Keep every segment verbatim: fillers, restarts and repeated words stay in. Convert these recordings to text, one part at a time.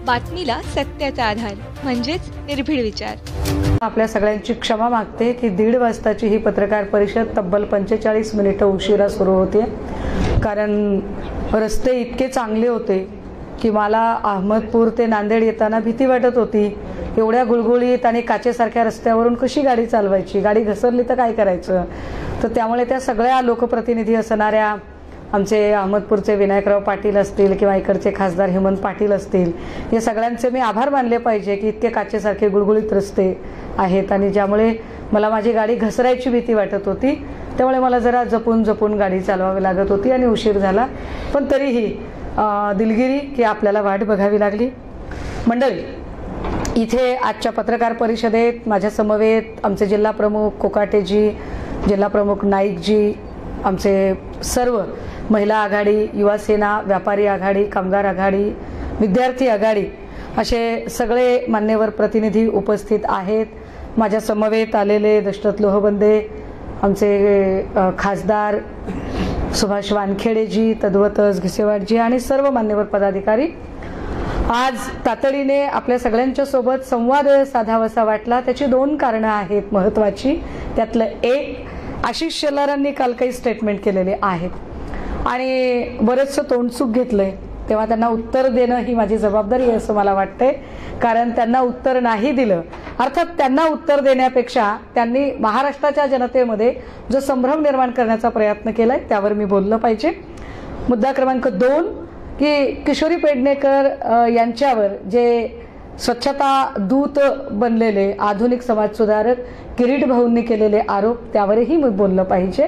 बातमीला सत्याचा आधार म्हणजेच निर्भीड विचार। आपल्या सगळ्यांची क्षमा मागते की दीड वाजताची ही पत्रकार परिषद तब्बल पंचेचाळीस मिनिटं उशिरा सुरू होते, कारण रस्ते इतके चांगले होते की मला अहमदपूर ते नांदेड येताना भीती वाटत होती। एवढ्या गुळगुळीत आणि काचेसारख्या रस्त्यावरून कशी गाडी चालवायची, गाडी घसरली तर काय करायचं। तर त्यामुळे त्या सगळ्या लोकप्रतिनिधी असणाऱ्या आमचे अहमदपूरचे विनायकराव पाटील असतील किंवा इकडचे खासदार हेमंत पाटील असतील, या सगळ्यांचे मी आभार मानले पाहिजे की इतके काचेसारखे गुळगुळीत रस्ते आहेत आणि ज्यामुळे मला माझी गाडी घसरायची भीती वाटत होती। त्यामुळे मला जरा जपून जपून गाडी चालवावी लागत होती आणि उशीर झाला, पण तरीही दिलगिरी की आपल्याला वाट बघावी लागली। मंडळी, इथे आजच्या पत्रकार परिषदेत माझ्या समवेत आमचे जिल्हा प्रमुख कोकाटेजी, जिल्हा प्रमुख नाईकजी, आमचे सर्व महिला आघाडी, युवा सेना, व्यापारी आघाडी, कामगार आघाडी, विद्यार्थी आघाडी असे सगळे मान्यवर प्रतिनिधी उपस्थित आहेत। माझ्या समवेत आलेले दशरथ लोहबंदे, आमचे खासदार सुभाष वानखेडेजी, तद्वतच घिसेवाडजी आणि सर्व मान्यवर पदाधिकारी आज तातडीने आपल्या सगळ्यांच्या सोबत संवाद साधावासा वाटला। त्याची दोन कारणं आहेत महत्त्वाची। त्यातलं एक, आशिष शेलारांनी काल काही स्टेटमेंट केलेले आहेत आणि बरेचसं तोंडसुख घेतलंय, तेव्हा त्यांना उत्तर देणं ही माझी जबाबदारी आहे असं मला वाटतंय। कारण त्यांना उत्तर नाही दिलं, अर्थात त्यांना उत्तर देण्यापेक्षा त्यांनी महाराष्ट्राच्या जनतेमध्ये जो संभ्रम निर्माण करण्याचा प्रयत्न केलाय त्यावर मी बोललं पाहिजे। मुद्दा क्रमांक दोन की किशोरी पेडणेकर यांच्यावर जे स्वच्छता दूत बनलेले आधुनिक समाजसुधारक किरीट भाऊंनी केलेले आरोप त्यावरही मी बोललं पाहिजे।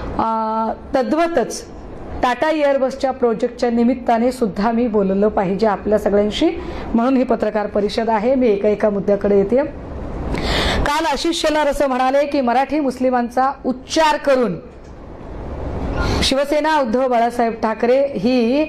तद्वतच टाटा एअरबसच्या प्रोजेक्टच्या निमित्ताने सुद्धा मी बोललं पाहिजे आपल्या सगळ्यांशी, म्हणून ही पत्रकार परिषद आहे। मी एका एका मुद्द्याकडे येते। काल आशिष शेलार असं म्हणाले की मराठी मुस्लिमांचा उच्चार करून शिवसेना उद्धव बाळासाहेब ठाकरे ही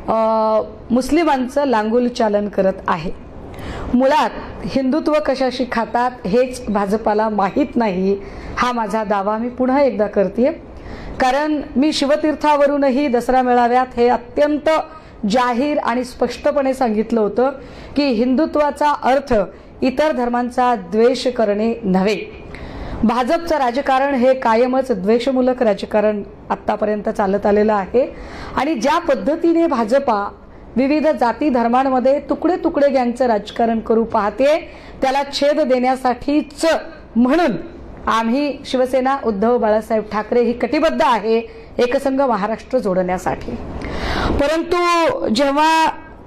मुस्लिमांचं लांगुल चालन करत आहे। मुळात हिंदुत्व कशाशी खातात हेच भाजपाला माहीत नाही, हा माझा दावा मी पुन्हा एकदा करते। कारण मी शिवतीर्थावरूनही दसरा मेळाव्यात हे अत्यंत जाहीर आणि स्पष्टपणे सांगितलं होतं की हिंदुत्वाचा अर्थ इतर धर्मांचा द्वेष करणे नव्हे। भाजपचं राजकारण हे कायमच द्वेषमूलक राजकारण आतापर्यंत चालत आलेलं आहे आणि ज्या पद्धतीने भाजपा विविध जाती धर्मांमध्ये तुकडे तुकडे गँगचं राजकारण करू पाहते त्याला छेद देण्यासाठीच म्हणून आम्ही शिवसेना उद्धव बाळासाहेब ठाकरे ही कटिबद्ध आहे एकसंघ महाराष्ट्र जोडण्यासाठी। परंतु जेव्हा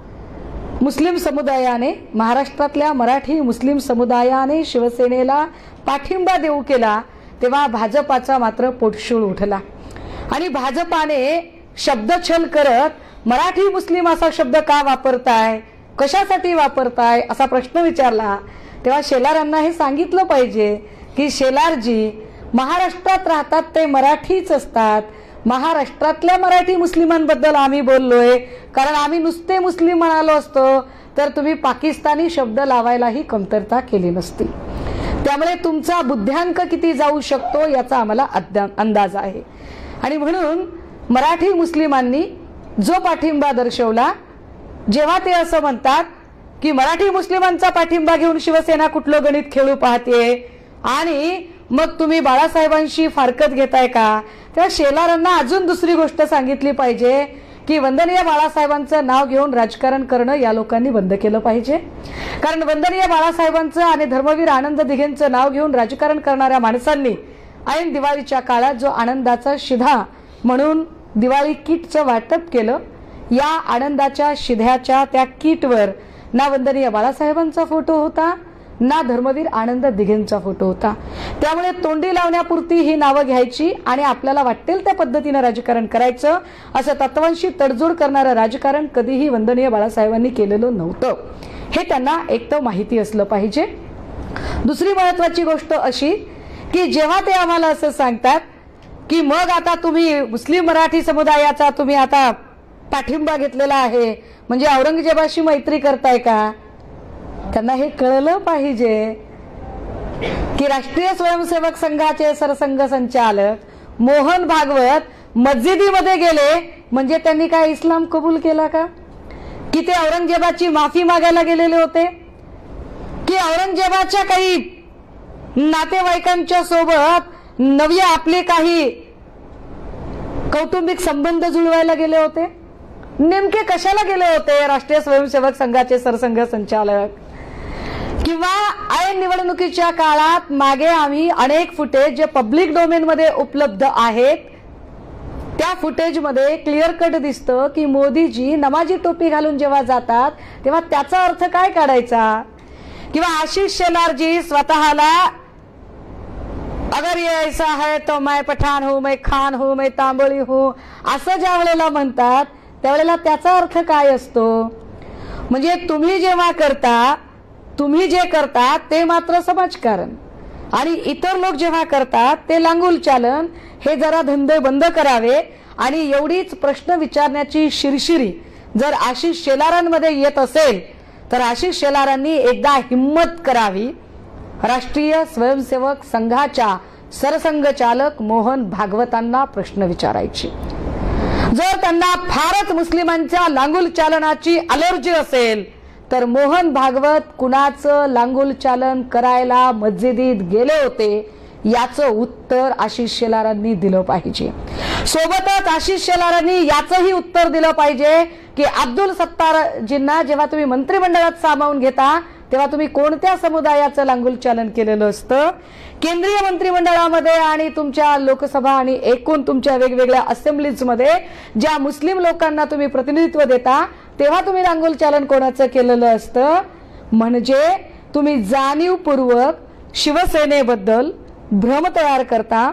मुस्लिम समुदायाने, महाराष्ट्रातल्या मराठी मुस्लिम समुदायाने शिवसेनेला पाठिंबा देऊ केला तेव्हा भाजपाचा मात्र पोटशूळ उठला आणि भाजपाने शब्दछल करत मराठी मुस्लिम असा शब्द का वापरताय, कशासाठी वापरताय असा प्रश्न विचारला। तेव्हा शेलारांना हे सांगितलं पाहिजे की शेलारजी, महाराष्ट्रात राहतात ते मराठीच असतात, महाराष्ट्रातल्या मराठी मुस्लिमांबद्दल आम्ही बोललोय, कारण आम्ही नुसते मुस्लिम म्हणालो असतो तर तुम्ही पाकिस्तानी शब्द लावायलाही कमतरता केली नसती। त्यामुळे तुमचा बुद्ध्यांक किती जाऊ शकतो याचा आम्हाला अंदाज आहे आणि म्हणून मराठी मुस्लिमांनी जो पाठिंबा दर्शवला, जेव्हा ते असं म्हणतात की मराठी मुस्लिमांचा पाठिंबा घेऊन शिवसेना कुठलं गणित खेळू पाहते आणि मग तुम्ही बाळासाहेबांशी फारकत घेताय का, तेव्हा शेलारांना अजून दुसरी गोष्ट सांगितली पाहिजे की वंदनीय बाळासाहेबांचं नाव घेऊन राजकारण करणं या लोकांनी बंद केलं पाहिजे। कारण वंदनीय बाळासाहेबांचं आणि धर्मवीर आनंद दिघेंचं नाव घेऊन राजकारण करणाऱ्या माणसांनी ऐन दिवाळीच्या काळात जो आनंदाचा शिधा म्हणून दिवाळी किटचं वाटप केलं, या आनंदाच्या शिध्याच्या त्या किटवर ना वंदनीय बाळासाहेबांचा फोटो होता ना धर्मवीर आनंद दिघेंचा फोटो होता। त्यामुळे तोंडी लावण्यापुरती ही नावं घ्यायची आणि आपल्याला वाटेल त्या पद्धतीने राजकारण करायचं, असं तत्वांशी तडजोड करणारं राजकारण कधीही वंदनीय बाळासाहेबांनी केलेलं नव्हतं, हे त्यांना एक तर माहिती असलं पाहिजे। दुसरी महत्त्वाची गोष्ट अशी की जेव्हा ते आम्हाला असं सांगतात की मग आता तुम्ही मुस्लिम मराठी समुदायाचा तुम्ही आता पाठिंबा घेतलेला आहे म्हणजे औरंगजेबाशी मैत्री करताय का, त्यांना हे कळलं पाहिजे की राष्ट्रीय स्वयंसेवक संघाचे सरसंघ संचालक मोहन भागवत मस्जिदीमध्ये गेले म्हणजे त्यांनी काय इस्लाम कबूल केला का? की ते औरंगजेबाची माफी मागायला गेलेले होते, की औरंगजेबाच्या काही नातेवाईकांच्या सोबत नवी आपले काही कौटुंबिक संबंध जुळवायला गेले होते? नेमके कशाला गेले होते राष्ट्रीय स्वयंसेवक संघाचे सरसंघ संचालक? किंवा ऐन निवडणुकीच्या काळात मागे आम्ही अनेक फुटेज जे पब्लिक डोमेन मध्ये उपलब्ध आहेत, त्या फुटेज मध्ये क्लिअर कट दिसतं की मोदीजी नमाजी टोपी घालून जेव्हा जातात तेव्हा त्याचा अर्थ काय काढायचा? किंवा आशिष शेलारजी स्वतःला अगर ये ऐसा है तो मैं पठाण हूं, मैं खान हूं, मैं तांबळी हूं असं ज्या वेळेला म्हणतात त्यावेळेला त्याचा अर्थ काय असतो? म्हणजे तुम्ही जेव्हा करता, तुम्ही जे करता ते मात्र समाजकारण, आणि इतर लोक जेव्हा करतात ते लांगुल चालन. हे जरा धंदे बंद करावे. आणि एवढीच प्रश्न विचारण्याची शिरशिरी जर आशिष शेलारांमध्ये येत असेल तर आशिष शेलारांनी एकदा हिम्मत करावी. राष्ट्रीय स्वयंसेवक संघाच्या सरसंघचालक मोहन भागवतांना प्रश्न विचारायची. जर त्यांना फारच मुस्लिमांच्या लांगुल चालनाची अलर्जी असेल तर मोहन भागवत कुणाचं लांगुल चालन करायला मस्जिदीत गेले होते याचं उत्तर आशिष शेलारांनी दिलं पाहिजे. सोबतच आशिष शेलारांनी याचंही उत्तर दिलं पाहिजे की अब्दुल सत्तारजींना जेव्हा तुम्ही मंत्रिमंडळात सामावून घेता तेव्हा तुम्ही कोणत्या समुदायाचं लांगुल चालन केलेलं असतं? केंद्रीय मंत्रिमंडळामध्ये आणि तुमच्या लोकसभा आणि एकूण तुमच्या वेगवेगळ्या असेंब्लीजमध्ये ज्या मुस्लिम लोकांना तुम्ही प्रतिनिधित्व देता तेव्हा तुम्ही लांगुल चालन कोणाचं केलेलं असतं? म्हणजे तुम्ही जाणीवपूर्वक शिवसेनेबद्दल भ्रम तयार करता.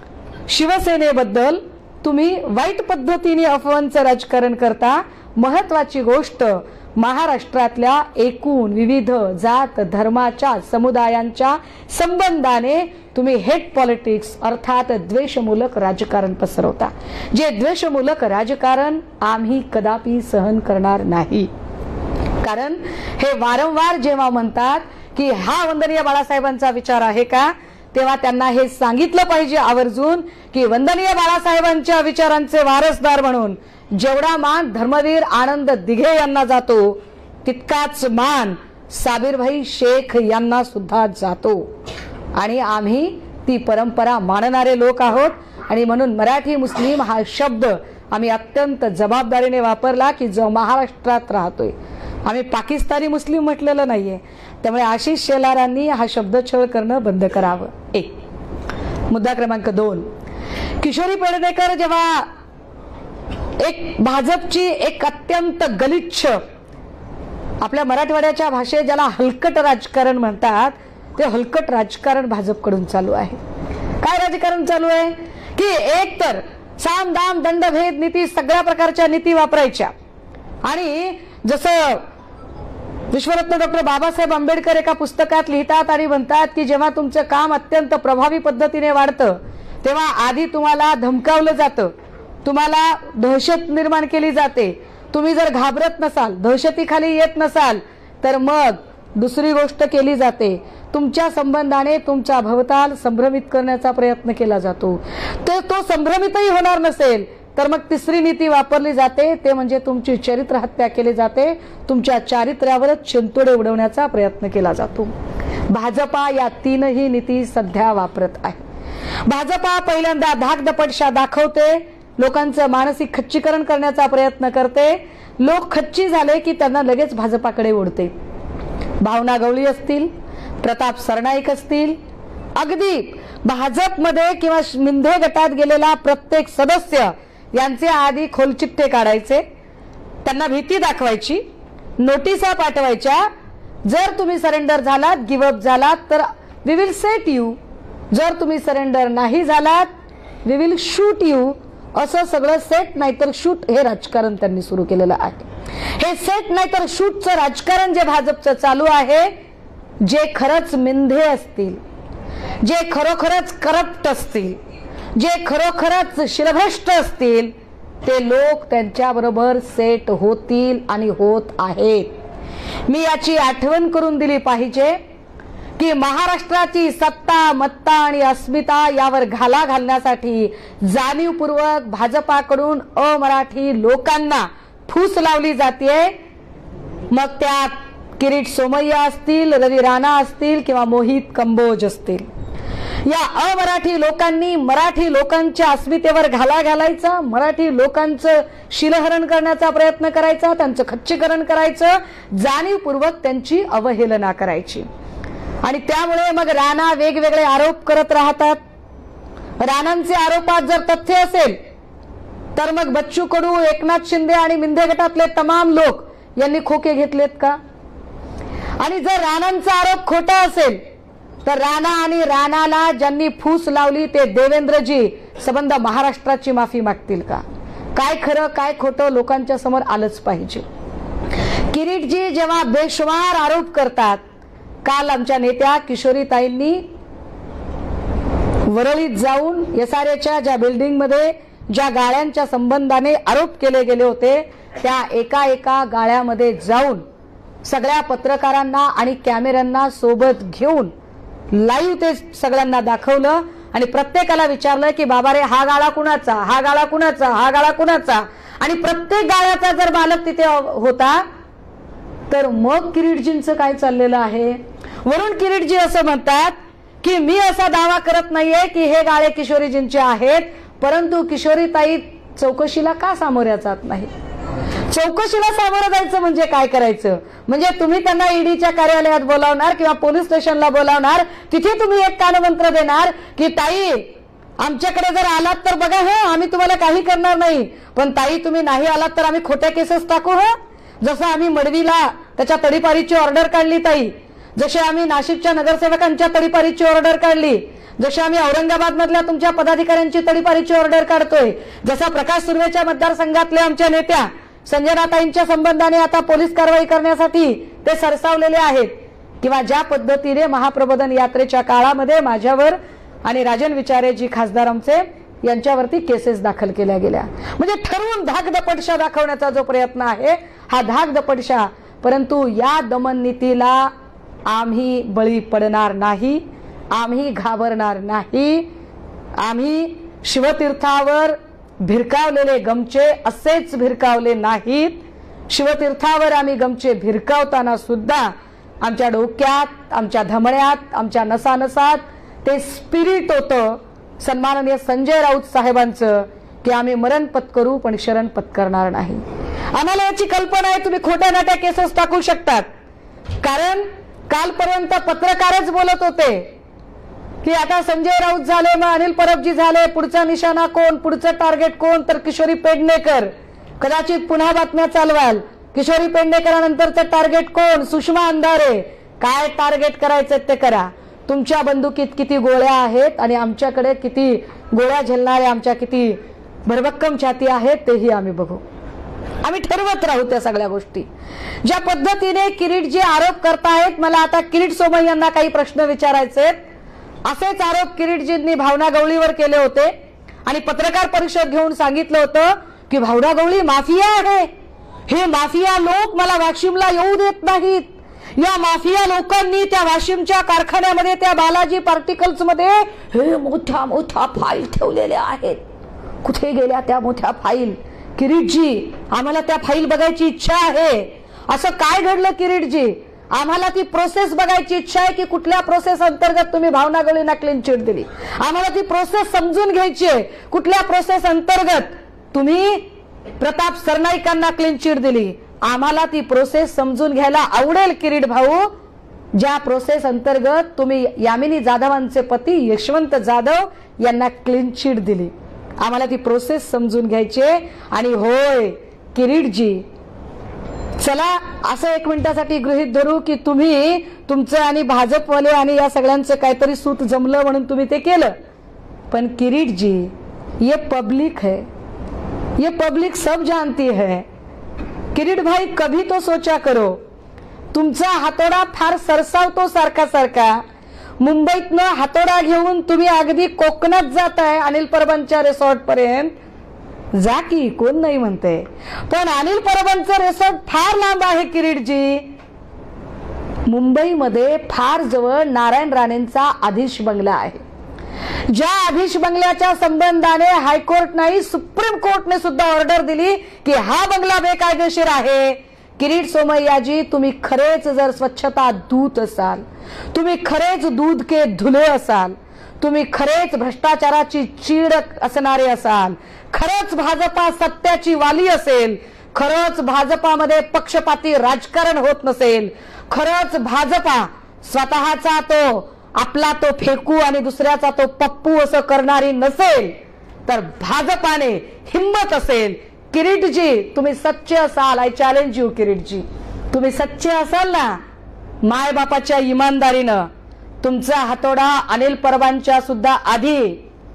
शिवसेनेबद्दल तुम्ही वाईट पद्धतीने अफवांचं राजकारण करता. महत्वाची गोष्ट, महाराष्ट्रातल्या एकूण विविध जात धर्माच्या समुदायांच्या संबंधाने तुम्ही हेट पॉलिटिक्स अर्थात द्वेषमूलक राजकारण पसरवता. जे द्वेषमूलक राजकारण आम्ही कदापि सहन करणार नाही. कारण हे वारंवार जेव्हा म्हणतात की हा वंदनीय बाळासाहेबांचा विचार आहे का, तेव्हा त्यांना हे सांगितलं पाहिजे आवर्जून की वंदनीय बाळासाहेबांच्या विचारांचे वारसदार म्हणून जेवढा मान धर्मवीर आनंद दिघे यांना जातो तितकाच मान साबिरभाई शेख यांना सुद्धा जातो. आणि आम्ही ती परंपरा मानणारे लोक आहोत. आणि म्हणून मराठी मुस्लिम हा शब्द आम्ही अत्यंत जबाबदारीने वापरला की जो महाराष्ट्रात राहतोय. आम्ही पाकिस्तानी मुस्लिम म्हटलेलं नाहीये. त्यामुळे आशिष शेलारांनी हा शब्दछळ करणं बंद करावं. एक मुद्दा क्रमांक दोन, किशोरी पेडणेकर जेव्हा एक भाजपची एक अत्यंत गलिच्छ, आपल्या मराठवाड्याच्या भाषेत ज्याला हलकट राजकारण म्हणतात, ते हलकट राजकारण भाजपकडून चालू आहे. काय राजकारण चालू आहे की एक तर साम दाम दंडभेद नीती, सगळ्या प्रकारच्या नीती वापरायच्या. आणि जसं विश्वरत्न डॉक्टर बाबासाहेब आंबेडकर एका पुस्तकात लिहितात आणि म्हणतात की जेव्हा तुमचं काम अत्यंत प्रभावी पद्धतीने वाढतं तेव्हा आधी तुम्हाला धमकावलं जातं, तुम्हाला दहशत निर्माण केली जाते. तुम्ही जर घाबरत नसाल, दहशतीखाली येत नसाल तर मग दुसरी गोष्ट केली जाते, तुमच्या संबंधाने तुमचा भवताल संभ्रमित करण्याचा प्रयत्न केला जातो. तर तो संभ्रमितही होणार नसेल तर मग तिसरी नीती वापरली जाते, ते म्हणजे तुमची चरित्र हत्या केली जाते, तुमच्या चारित्र्यावरच शिंतोडे उडवण्याचा प्रयत्न केला जातो. भाजपा या तीनही नीती सध्या वापरत आहे. भाजपा पहिल्यांदा धाकदपटशा दाखवते, लोकांचं मानसिक खच्चीकरण करण्याचा प्रयत्न करते. लोक खच्ची झाले की त्यांना लगेच भाजपाकडे ओढते. भावना गवळी असतील, प्रताप सरनाईक असतील, अगदी भाजपमध्ये किंवा मिंधे गटात गेलेला प्रत्येक सदस्य यांचे आधी खोलचिठ्ठे काढायचे, त्यांना भीती दाखवायची, नोटिसा पाठवायच्या. जर तुम्ही सरेंडर झालात, गिव्ह अप झालात तर वी विल सेट यू, जर तुम्ही सरेंडर नाही झालात वी विल शूट यू. असं सगळं सेट नाहीतर शूट हे राजकारण त्यांनी सुरू केलेलं आहे. हे सेट नाहीतर शूटचं राजकारण जे भाजपचं चालू आहे, जे खरंच मिंधे असतील, जे खरोखरच करप्ट असतील, जे खरोखरच शिरभ्रष्ट असतील, ते लोक त्यांच्याबरोबर सेट होतील आणि होत आहेत. मी याची आठवण करून दिली पाहिजे की महाराष्ट्राची सत्ता, मत्ता आणि अस्मिता यावर घाला घालण्यासाठी जाणीवपूर्वक भाजपाकडून अमराठी लोकांना फूस लावली जाते. मग त्यात किरीट सोमय्या असतील, रवी राणा असतील किंवा मोहित कंबोज असतील, या अमराठी लोकांनी मराठी लोकांच्या अस्मितेवर घाला घालायचा, मराठी लोकांचं शिलहरण करण्याचा प्रयत्न करायचा, त्यांचं खच्चीकरण करायचं, जाणीवपूर्वक त्यांची अवहेलना करायची. आणि त्यामुळे मग राणा वेगवेगळे आरोप करत राहतात. राणांचे आरोपात जर तथ्य असेल तर मग बच्चू कडू, एकनाथ शिंदे आणि मिंदे गटातले तमाम लोक यांनी खोके घेतलेत का? आणि जर राणांचा आरोप खोटा असेल तर राणा आणि राणाला ज्यांनी फूस लावली ते देवेंद्रजी संबंध महाराष्ट्राची माफी मागतील का? काय खरं काय खोटं लोकांच्या समोर आलंच पाहिजे. किरीटजी जेव्हा बेशुमार आरोप करतात, काल आमच्या नेत्या किशोरीताईंनी वरळीत जाऊन एसआरएच्या ज्या बिल्डिंग मध्ये ज्या गाळ्यांच्या संबंधाने आरोप केले गेले होते त्या एका एका गाळ्यामध्ये जाऊन सगळ्या पत्रकारांना आणि कॅमेऱ्यांना सोबत घेऊन लाईव्ह ते सगळ्यांना दाखवलं आणि प्रत्येकाला विचारलं की बाबा रे हा गाळा कुणाचा, हा गाळा कुणाचा, हा गाळा कुणाचा. आणि प्रत्येक गाळ्याचा जर मालक तिथे होता तर मग किरीटजींचं काय चाललेलं आहे? वरून किरीटजी असं म्हणतात की मी असा दावा करत नाहीये की हे गाळे किशोरीजींचे आहेत, परंतु किशोरीताई चौकशीला का सामोऱ्या जात नाही? चौकशीला सामोरं जायचं म्हणजे काय करायचं? म्हणजे तुम्ही त्यांना ईडीच्या कार्यालयात बोलावणार किंवा पोलीस स्टेशनला बोलावणार, तिथे तुम्ही एक कानमंत्र देणार की ताई आमच्याकडे जर आलात तर बघा हा आम्ही तुम्हाला काही करणार नाही, पण ताई तुम्ही नाही आलात तर आम्ही खोट्या केसेस टाकू. हा जसं आम्ही मडवीला त्याच्या तडीपारीची ऑर्डर काढली ताई, जसे आम्ही नाशिकच्या नगरसेवकांच्या तडीपारीची ऑर्डर काढली, जसे आम्ही औरंगाबाद मधल्या तुमच्या पदाधिकाऱ्यांची तडीपारीची ऑर्डर काढतोय, जसा प्रकाश सुर्वेच्या मतदारसंघातल्या आमच्या नेत्या संजनाताईंच्या संबंधाने आता पोलीस कारवाई करण्यासाठी ते सरसावलेले आहेत, किंवा ज्या पद्धतीने महाप्रबोधन यात्रेच्या काळामध्ये माझ्यावर आणि राजन विचारे जी खासदार आमचे यांच्यावरती केसेस दाखल केल्या गेल्या. म्हणजे ठरवून धाकदपटशा दाखवण्याचा जो प्रयत्न आहे हा धाकदपटशा, परंतु या दमन नीतीला आम्ही बळी पडणार नाही, आम्ही घाबरणार नाही. आम्ही शिवतीर्थावर भिरकावलेले गमचे असेच भिरकावले नाहीत. शिवतीर्थावर आम्ही गमचे भिरकावताना सुद्धा आमच्या डोक्यात, आमच्या धमण्यात, आमच्या नसानसात ते स्पिरिट होतं सन्माननीय संजय राऊत साहेबांचं की आम्ही मरण पत्करू पण शरण पत्करणार नाही. आम्हाला याची कल्पना आहे तुम्ही खोट्या नाट्या केसेस टाकू शकतात, कारण कालपर्यंत पत्रकारच बोलत होते की आता संजय राऊत झाले, मग अनिल परबजी झाले, पुढचा निशाणा कोण, पुढचं टार्गेट कोण, तर किशोरी पेडणेकर. कदाचित पुन्हा बातम्या चालवाल किशोरी पेडणेकरांनंतरचं टार्गेट कोण, सुषमा अंधारे. काय टार्गेट करायचं ते करा. तुमच्या बंदुकीत किती गोळ्या आहेत आणि आमच्याकडे किती गोळ्या झेलणाऱ्या आमच्या किती भरभक्कम छाती आहेत तेही आम्ही बघू. आम्ही ठरवत राहू त्या सगळ्या गोष्टी. ज्या पद्धतीने किरीट जे आरोप करतायत, मला आता किरीट सोमय्यांना काही प्रश्न विचारायचे. असेच आरोप किरीटजींनी भावना गवळीवर केले होते आणि पत्रकार परिषद घेऊन सांगितलं होतं की भावना गवळी माफिया आहे, हे माफिया लोक मला वाशिमला येऊ देत नाहीत. या माफिया लोकांनी त्या वाशिमच्या कारखान्यामध्ये त्या बालाजी पार्टिकल्स मध्ये हे मोठ्या मोठ्या फाईल ठेवलेल्या आहेत. कुठे गेल्या त्या मोठ्या फाईल? किरीटजी आम्हाला त्या फाईल बघायची इच्छा आहे. असं काय घडलं किरीटजी? आम्हाला ती प्रोसेस बघायची इच्छा आहे की कुठल्या प्रोसेस अंतर्गत तुम्ही भावना गवळींना क्लीन चिट दिली. आम्हाला ती प्रोसेस समजून घ्यायची आहे. कुठल्या प्रोसेस अंतर्गत तुम्ही प्रताप सरनाईकांना क्लीन चिट दिली? आम्हाला ती प्रोसेस समजून घ्यायला आवडेल किरीट भाऊ. ज्या प्रोसेस अंतर्गत तुम्ही यामिनी जाधवांचे पती यशवंत जाधव यांना क्लीन चिट दिली, आम्हाला ती प्रोसेस समजून घ्यायची. आणि होय किरीटजी, चला असं एक मिनिटासाठी गृहीत धरू की तुम्ही तुमचं आणि भाजपवाले आणि या सगळ्यांचं काहीतरी सूत जमलं म्हणून तुम्ही ते केलं, पण किरीटजी ये पब्लिक है, ये पब्लिक सब जानती है. किरीट भाई कभी तो सोचा करो, तुमचा हातोडा फार सरसावतो सारखा सारखा. मुंबईतनं हातोडा घेऊन तुम्ही अगदी कोकणात जाताय अनिल परबांच्या रिसॉर्ट पर्यंत. जा की, कोण नाही म्हणते, पण अनिल परबांचं रिसॉर्ट फार लांब आहे किरीटजी. मुंबईमध्ये फार जवळ नारायण राणेंचा आदिश बंगला आहे. ज्या आदिश बंगल्याच्या संबंधाने हायकोर्ट नाही सुप्रीम कोर्टने सुद्धा ऑर्डर दिली की हा बंगला बेकायदेशीर आहे. किरीट सोमय्याजी, तुम्ही खरेच जर स्वच्छता दूत असाल, तुम्ही खरेच दूध के धुले असाल, तुम्ही खरेच भ्रष्टाचाराची चीड असणारे असाल, खरंच भाजपा सत्याची वाली असेल, खरंच भाजपामध्ये पक्षपाती राजकारण होत नसेल, खरंच भाजपा स्वतःचा तो आपला तो फेकू आणि दुसऱ्याचा तो पप्पू असं करणारी नसेल, तर भाजपाने हिम्मत असेल, किरीटजी तुम्ही सच्चे असाल, आय चॅलेंज यू किरीटजी, तुम्ही सच्चे असाल ना, माय बापाच्या इमानदारीनं तुमचा हातोडा अनिल परबांच्या सुद्धा आधी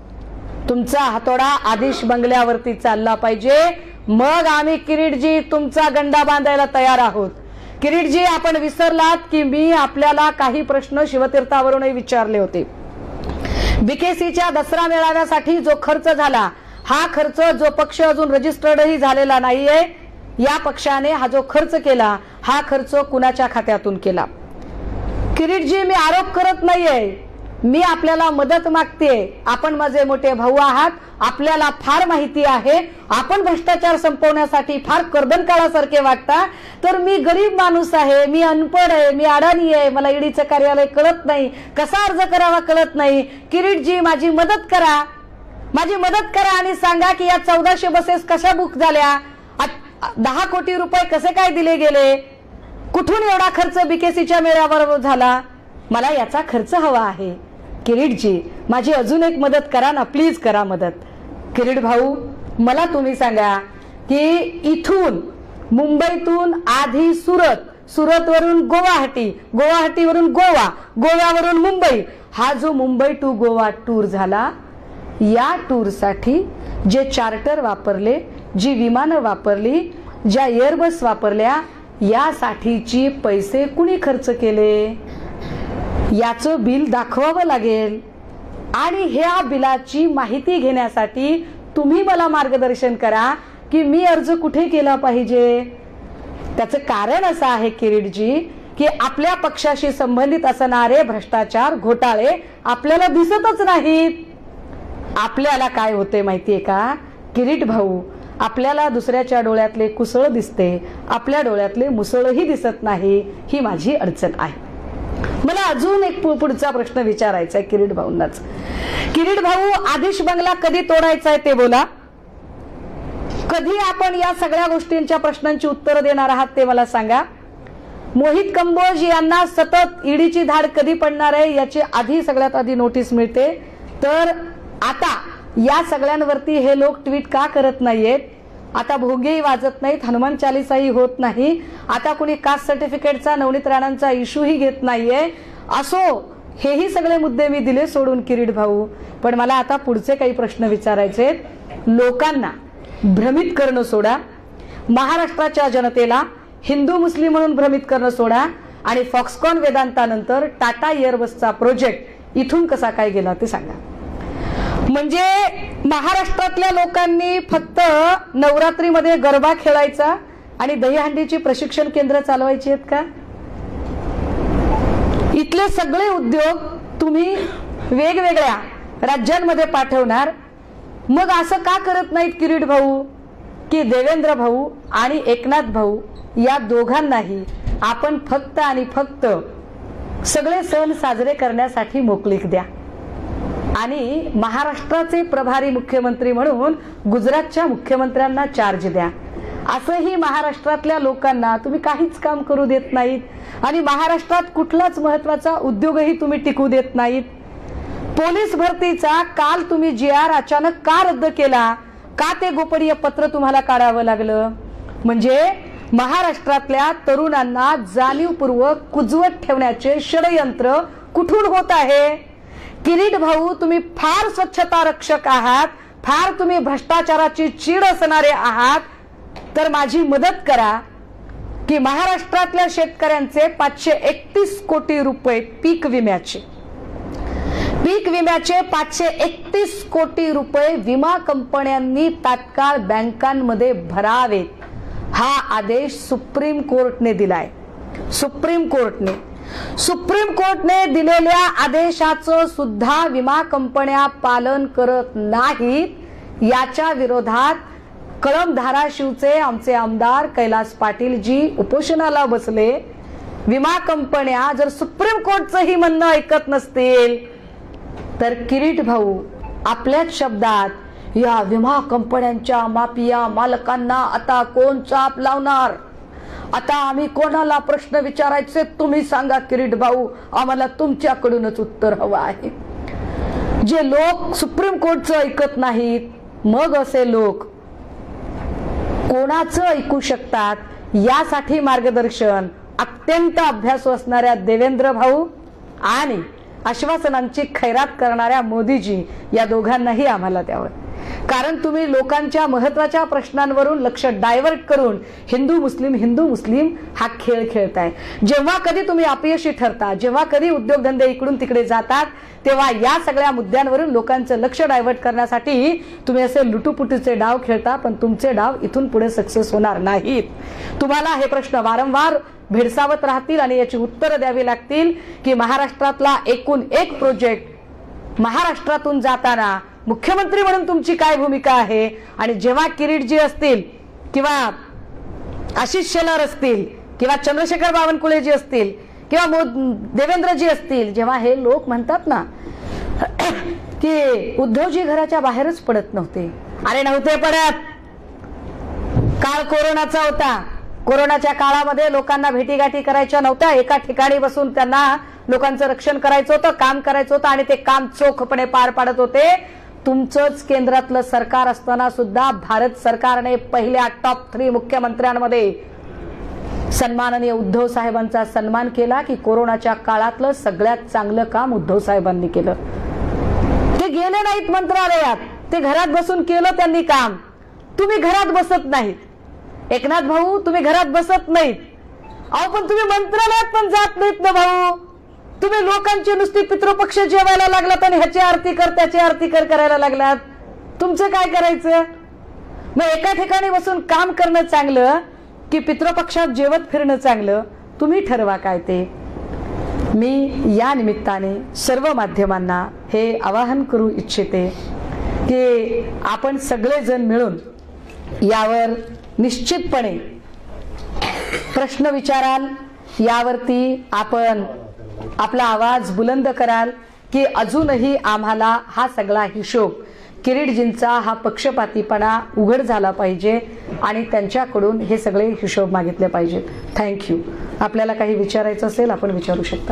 तुमचा हातोडा आदिश बंगल्यावरती चालला पाहिजे, मग आम्ही किरीटजी तुमचा गंडा बांधायला तयार आहोत. किरीटजी, आपण विसरलात की मी आपल्याला काही प्रश्न शिवतीर्थावरूनही विचारले होते. बीकेसीच्या दसरा मेळाव्यासाठी जो खर्च झाला, हा खर्च जो पक्ष अजून रजिस्टर्डही झालेला नाहीये, या पक्षाने हा जो खर्च केला, हा खर्च कुणाच्या खात्यातून केला? किरीटजी, मी आरोप करत नाहीये, मी आपल्याला मदत मागते. आपण माझे मोठे भाऊ आहात, आपल्याला फार माहिती आहे, आपण भ्रष्टाचार संपवण्यासाठी फार कर्दन काळासारखे वागता, तर मी गरीब माणूस आहे, मी अनपढ आहे, मी अडाणी आहे, मला ईडीचं कार्यालय कळत नाही, कसा अर्ज करावा कळत नाही. किरीटजी, माझी मदत करा, माझी मदत करा आणि सांगा की या चौदाशे बसेस कशा बुक झाल्या, दहा कोटी रुपये कसे काय दिले गेले, कुठून एवढा खर्च बीकेसीच्या मेळाव्यावर झाला, मला याचा खर्च हवा आहे. किरीटजी, माझी अजून एक मदत करा ना, प्लीज करा मदत. किरीट भाऊ, मला तुम्ही सांगा की इथून मुंबईतून आधी सुरत, सुरतवरून गुवाहाटी, गुवाहाटीवरून गोवा, गोव्यावरून मुंबई, हा जो मुंबई टू गोवा टूर झाला, या टूरसाठी जे चार्टर वापरले, जी विमानं वापरली, ज्या एअरबस वापरल्या, यासाठीची पैसे कुणी खर्च केले, याचं बिल दाखवावं लागेल. आणि ह्या बिलाची माहिती घेण्यासाठी तुम्ही मला मार्गदर्शन करा की मी अर्ज कुठे केला पाहिजे. त्याचं कारण असं आहे किरीटजी की आपल्या पक्षाशी संबंधित असणारे भ्रष्टाचार, घोटाळे आपल्याला दिसतच नाहीत. आपल्याला काय होते माहितीये का किरीट भाऊ, आपल्याला दुसऱ्याच्या डोळ्यातले कुसळ दिसते, आपल्या डोळ्यातले मुसळही दिसत नाही, ही माझी अडचण आहे. मला अजून एक पुढचा प्रश्न विचारायचा आहे किरीट भाऊंनाच. किरीट भाऊ, आदिश बंगला कधी तोडायचा आहे ते बोला. कधी आपण या सगळ्या गोष्टींच्या प्रश्नांची उत्तरं देणार आहात ते मला सांगा. मोहित कंबोज यांना सतत ईडीची धाड कधी पडणार आहे याची आधी सगळ्यात आधी नोटीस मिळते, तर आता या सगळ्यांवरती हे लोक ट्विट का करत नाहीयेत? आता भोंगेही वाजत नाहीत, हनुमान चालीसाही होत नाही, आता कुणी कास्ट सर्टिफिकेटचा, नवनीत राणांचा इश्यूही घेत नाहीये. असो, हेही सगळे मुद्दे मी दिले सोडून किरीट भाऊ, पण मला आता पुढचे काही प्रश्न विचारायचे. लोकांना भ्रमित करणं सोडा, महाराष्ट्राच्या जनतेला हिंदू मुस्लिम म्हणून भ्रमित करणं सोडा, आणि फॉक्सकॉन वेदांतानंतर टाटा एअरबसचा प्रोजेक्ट इथून कसा काय गेला ते सांगा. म्हणजे महाराष्ट्रातल्या लोकांनी फक्त नवरात्रीमध्ये गरबा खेळायचा आणि दहीहंडीची प्रशिक्षण केंद्र चालवायची आहेत का? इथले सगळे उद्योग तुम्ही वेगवेगळ्या राज्यांमध्ये पाठवणार, मग असं का करत नाहीत किरीट भाऊ की देवेंद्र भाऊ आणि एकनाथ भाऊ या दोघांनाही आपण फक्त आणि फक्त सगळे सण साजरे करण्यासाठी मोकळीक द्या आणि महाराष्ट्राचे प्रभारी मुख्यमंत्री म्हणून गुजरातच्या मुख्यमंत्र्यांना चार्ज द्या. असंही महाराष्ट्रातल्या लोकांना तुम्ही काहीच काम करू देत नाहीत आणि महाराष्ट्रात कुठलाच महत्वाचा उद्योगही तुम्ही टिकू देत नाहीत. पोलीस भरतीचा काल तुम्ही जी आर अचानक का रद्द केला, का ते गोपनीय पत्र तुम्हाला काढावं लागलं? म्हणजे महाराष्ट्रातल्या तरुणांना जाणीवपूर्वक कुजवत ठेवण्याचे षडयंत्र कुठून होत आहे? किरीट भाऊ, तुम्ही फार स्वच्छता रक्षक आहात, फार तुम्ही भ्रष्टाचाराची चीड असणारे आहात, तर माझी मदत करा की महाराष्ट्रातल्या शेतकऱ्यांचे पाचशे एकतीस कोटी रुपये पीक विम्याचे पीक विम्याचे पाचशे एकतीस कोटी रुपये विमा कंपन्यांनी तात्काळ बँकांमध्ये भरावेत. हा आदेश सुप्रीम कोर्टने दिलाय. सुप्रीम कोर्टने सुप्रीम कोर्टने दिलेल्या आदेशाचं सुद्धा विमा कंपन्या पालन करत नाहीत. याच्या विरोधात कळंब धाराशिवचे आमचे आमदार कैलास पाटील जी उपोषणाला बसले, विमा कंपन्या जर सुप्रीम कोर्टचंही म्हणणं ऐकत नसतील तर किरीट भाऊ आपल्याच शब्दात या विमा कंपन्यांच्या माफिया मालकांना आता कोण चाप लावणार, आता आम्ही कोणाला प्रश्न विचारायचे तुम्ही सांगा किरीट भाऊ, आम्हाला तुमच्याकडूनच उत्तर हवं आहे. जे लोक सुप्रीम कोर्टचं ऐकत नाहीत, मग असे लोक कोणाचं ऐकू शकतात, यासाठी मार्गदर्शन अत्यंत अभ्यासू असणाऱ्या देवेंद्र भाऊ आणि आश्वासनांची खैरात करणाऱ्या मोदीजी या दोघांनाही आम्हाला द्यावं. कारण तुम्ही लोकांच्या महत्वाच्या प्रश्नांवरून लक्ष डायव्हर्ट करून हिंदू मुस्लिम हिंदू मुस्लिम हा खेळ खेळताय. जेव्हा कधी तुम्ही अपयशी ठरता, जेव्हा कधी उद्योगधंदे इकडून तिकडे जातात, तेव्हा या सगळ्या मुद्द्यांवरून लोकांचं लक्ष डायव्हर्ट करण्यासाठी तुम्ही असे लुटूपुटीचे डाव खेळता, पण तुमचे डाव इथून पुढे सक्सेस होणार नाहीत. तुम्हाला हे प्रश्न वारंवार भेडसावत राहतील आणि याची उत्तरं द्यावी लागतील की महाराष्ट्रातला एकूण एक प्रोजेक्ट महाराष्ट्रातून जाताना मुख्यमंत्री म्हणून तुमची काय भूमिका आहे. आणि जेव्हा किरीटजी असतील किंवा आशिष शेलार असतील किंवा चंद्रशेखर बावनकुळेजी असतील किंवा देवेंद्रजी असतील, जेव्हा हे लोक म्हणतात ना की उद्धवजी घराच्या बाहेरच पडत नव्हते, अरे नव्हते पडत, काळ कोरोनाचा होता, कोरोनाच्या काळामध्ये लोकांना भेटीगाठी करायच्या नव्हत्या, एका ठिकाणी बसून त्यांना लोकांचं रक्षण करायचं होतं, काम करायचं होतं आणि ते काम चोखपणे पार पाडत होते. तुमचंच केंद्रातलं सरकार असताना सुद्धा भारत सरकारने पहिल्या टॉप थ्री मुख्यमंत्र्यांमध्ये सन्माननीय उद्धव साहेबांचा सन्मान केला की कोरोनाच्या काळातलं सगळ्यात चांगलं काम उद्धव साहेबांनी केलं. ते गेले नाहीत मंत्रालयात, ते घरात बसून केलं त्यांनी काम. तुम्ही घरात बसत नाहीत एकनाथ भाऊ, तुम्ही घरात बसत नाहीत. अहो पण तुम्ही मंत्रालयात पण जात नाहीत ना भाऊ. तुम्ही लोकांची नुसती पितृपक्ष जेवायला लागलात आणि ह्याची आरती कर त्याची आरती कर करायला लागलात. तुमचं काय करायचं मग? एका ठिकाणी बसून काम करणं चांगलं की पितृपक्षात जेवत फिरणं चांगलं? तुम्ही ठरवा काय ते. मी या निमित्ताने सर्व माध्यमांना हे आवाहन करू इच्छिते की आपण सगळेजण मिळून यावर निश्चितपणे प्रश्न विचाराल, यावरती आपण आपला आवाज बुलंद कराल की अजूनही आम्हाला हा सगळा हिशोब किरीटजींचा हा पक्षपातीपणा उघड झाला पाहिजे आणि त्यांच्याकडून हे सगळे हिशोब मागितले पाहिजेत. थँक्यू. आपल्याला काही विचारायचं असेल आपण विचारू शकता.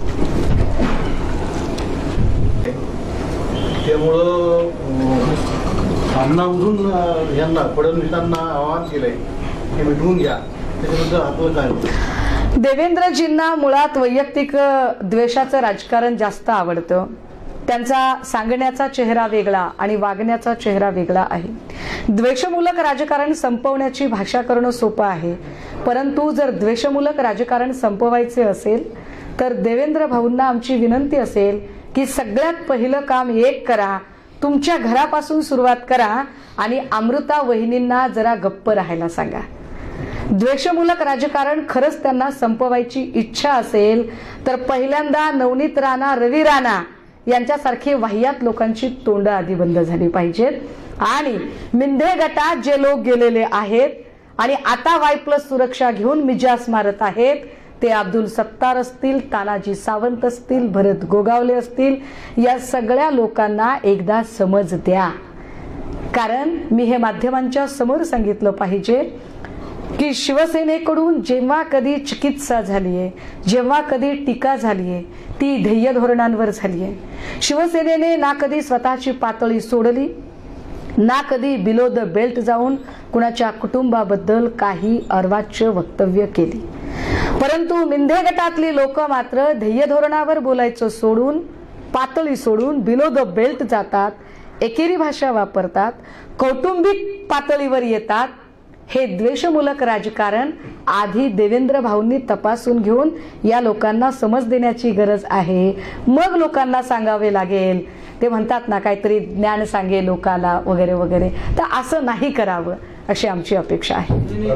त्यामुळं सामनामधून यांना फडणवीसांना आवाहन केलंय हे मिटवून घ्या, त्याच्याबद्दल आपलं काय? देवेंद्रजींना मुळात वैयक्तिक द्वेषाचं राजकारण जास्त आवडतं. त्यांचा सांगण्याचा चेहरा वेगळा आणि वागण्याचा चेहरा वेगळा आहे. द्वेषमूलक राजकारण संपवण्याची भाषा करणं सोपं आहे, परंतु जर द्वेषमूलक राजकारण संपवायचे असेल तर देवेंद्र भाऊंना आमची विनंती असेल की सगळ्यात पहिलं काम एक करा, तुमच्या घरापासून सुरुवात करा आणि अमृता वहिनींना जरा गप्प राहायला सांगा. द्वेषमूलक राजकारण खरंच त्यांना संपवायची इच्छा असेल तर पहिल्यांदा नवनीत राणा, रवी राणा यांच्यासारखी वाह्यात लोकांची तोंड आधी बंद झाली पाहिजेत आणि मिंधे गटात जे लोक गेलेले आहेत आणि आता वाय प्लस सुरक्षा घेऊन मिजाज मारत आहेत ते अब्दुल सत्तार असतील, तानाजी सावंत असतील, भरत गोगावले असतील, या सगळ्या लोकांना एकदा समज द्या. कारण मी हे माध्यमांच्या समोर सांगितलं पाहिजे की शिवसेनेकडून जेव्हा कधी चिकित्सा झालीये, जेव्हा कधी टीका झालीये ती ध्येय धोरणांवर झालीये. शिवसेनेने ना कधी स्वतःची पातळी सोडली, ना कधी बिलो द बेल्ट जाऊन कुणाच्या कुटुंबाबद्दल काही अर्वाच्य वक्तव्य केली. परंतु मिंधे गटातली लोक मात्र ध्येय धोरणावर बोलायचं सोडून, पातळी सोडून बिलो द बेल्ट जातात, एकेरी भाषा वापरतात, कौटुंबिक पातळीवर येतात. हे द्वेषमूलक राजकारण आधी देवेंद्र भाऊंनी तपासून घेऊन या लोकांना समज देण्याची गरज आहे. मग लोकांना सांगावे लागेल. ते म्हणतात ना काहीतरी ज्ञान सांगे लोकाला वगैरे वगैरे, तर असं नाही करावं अशी आमची अपेक्षा आहे.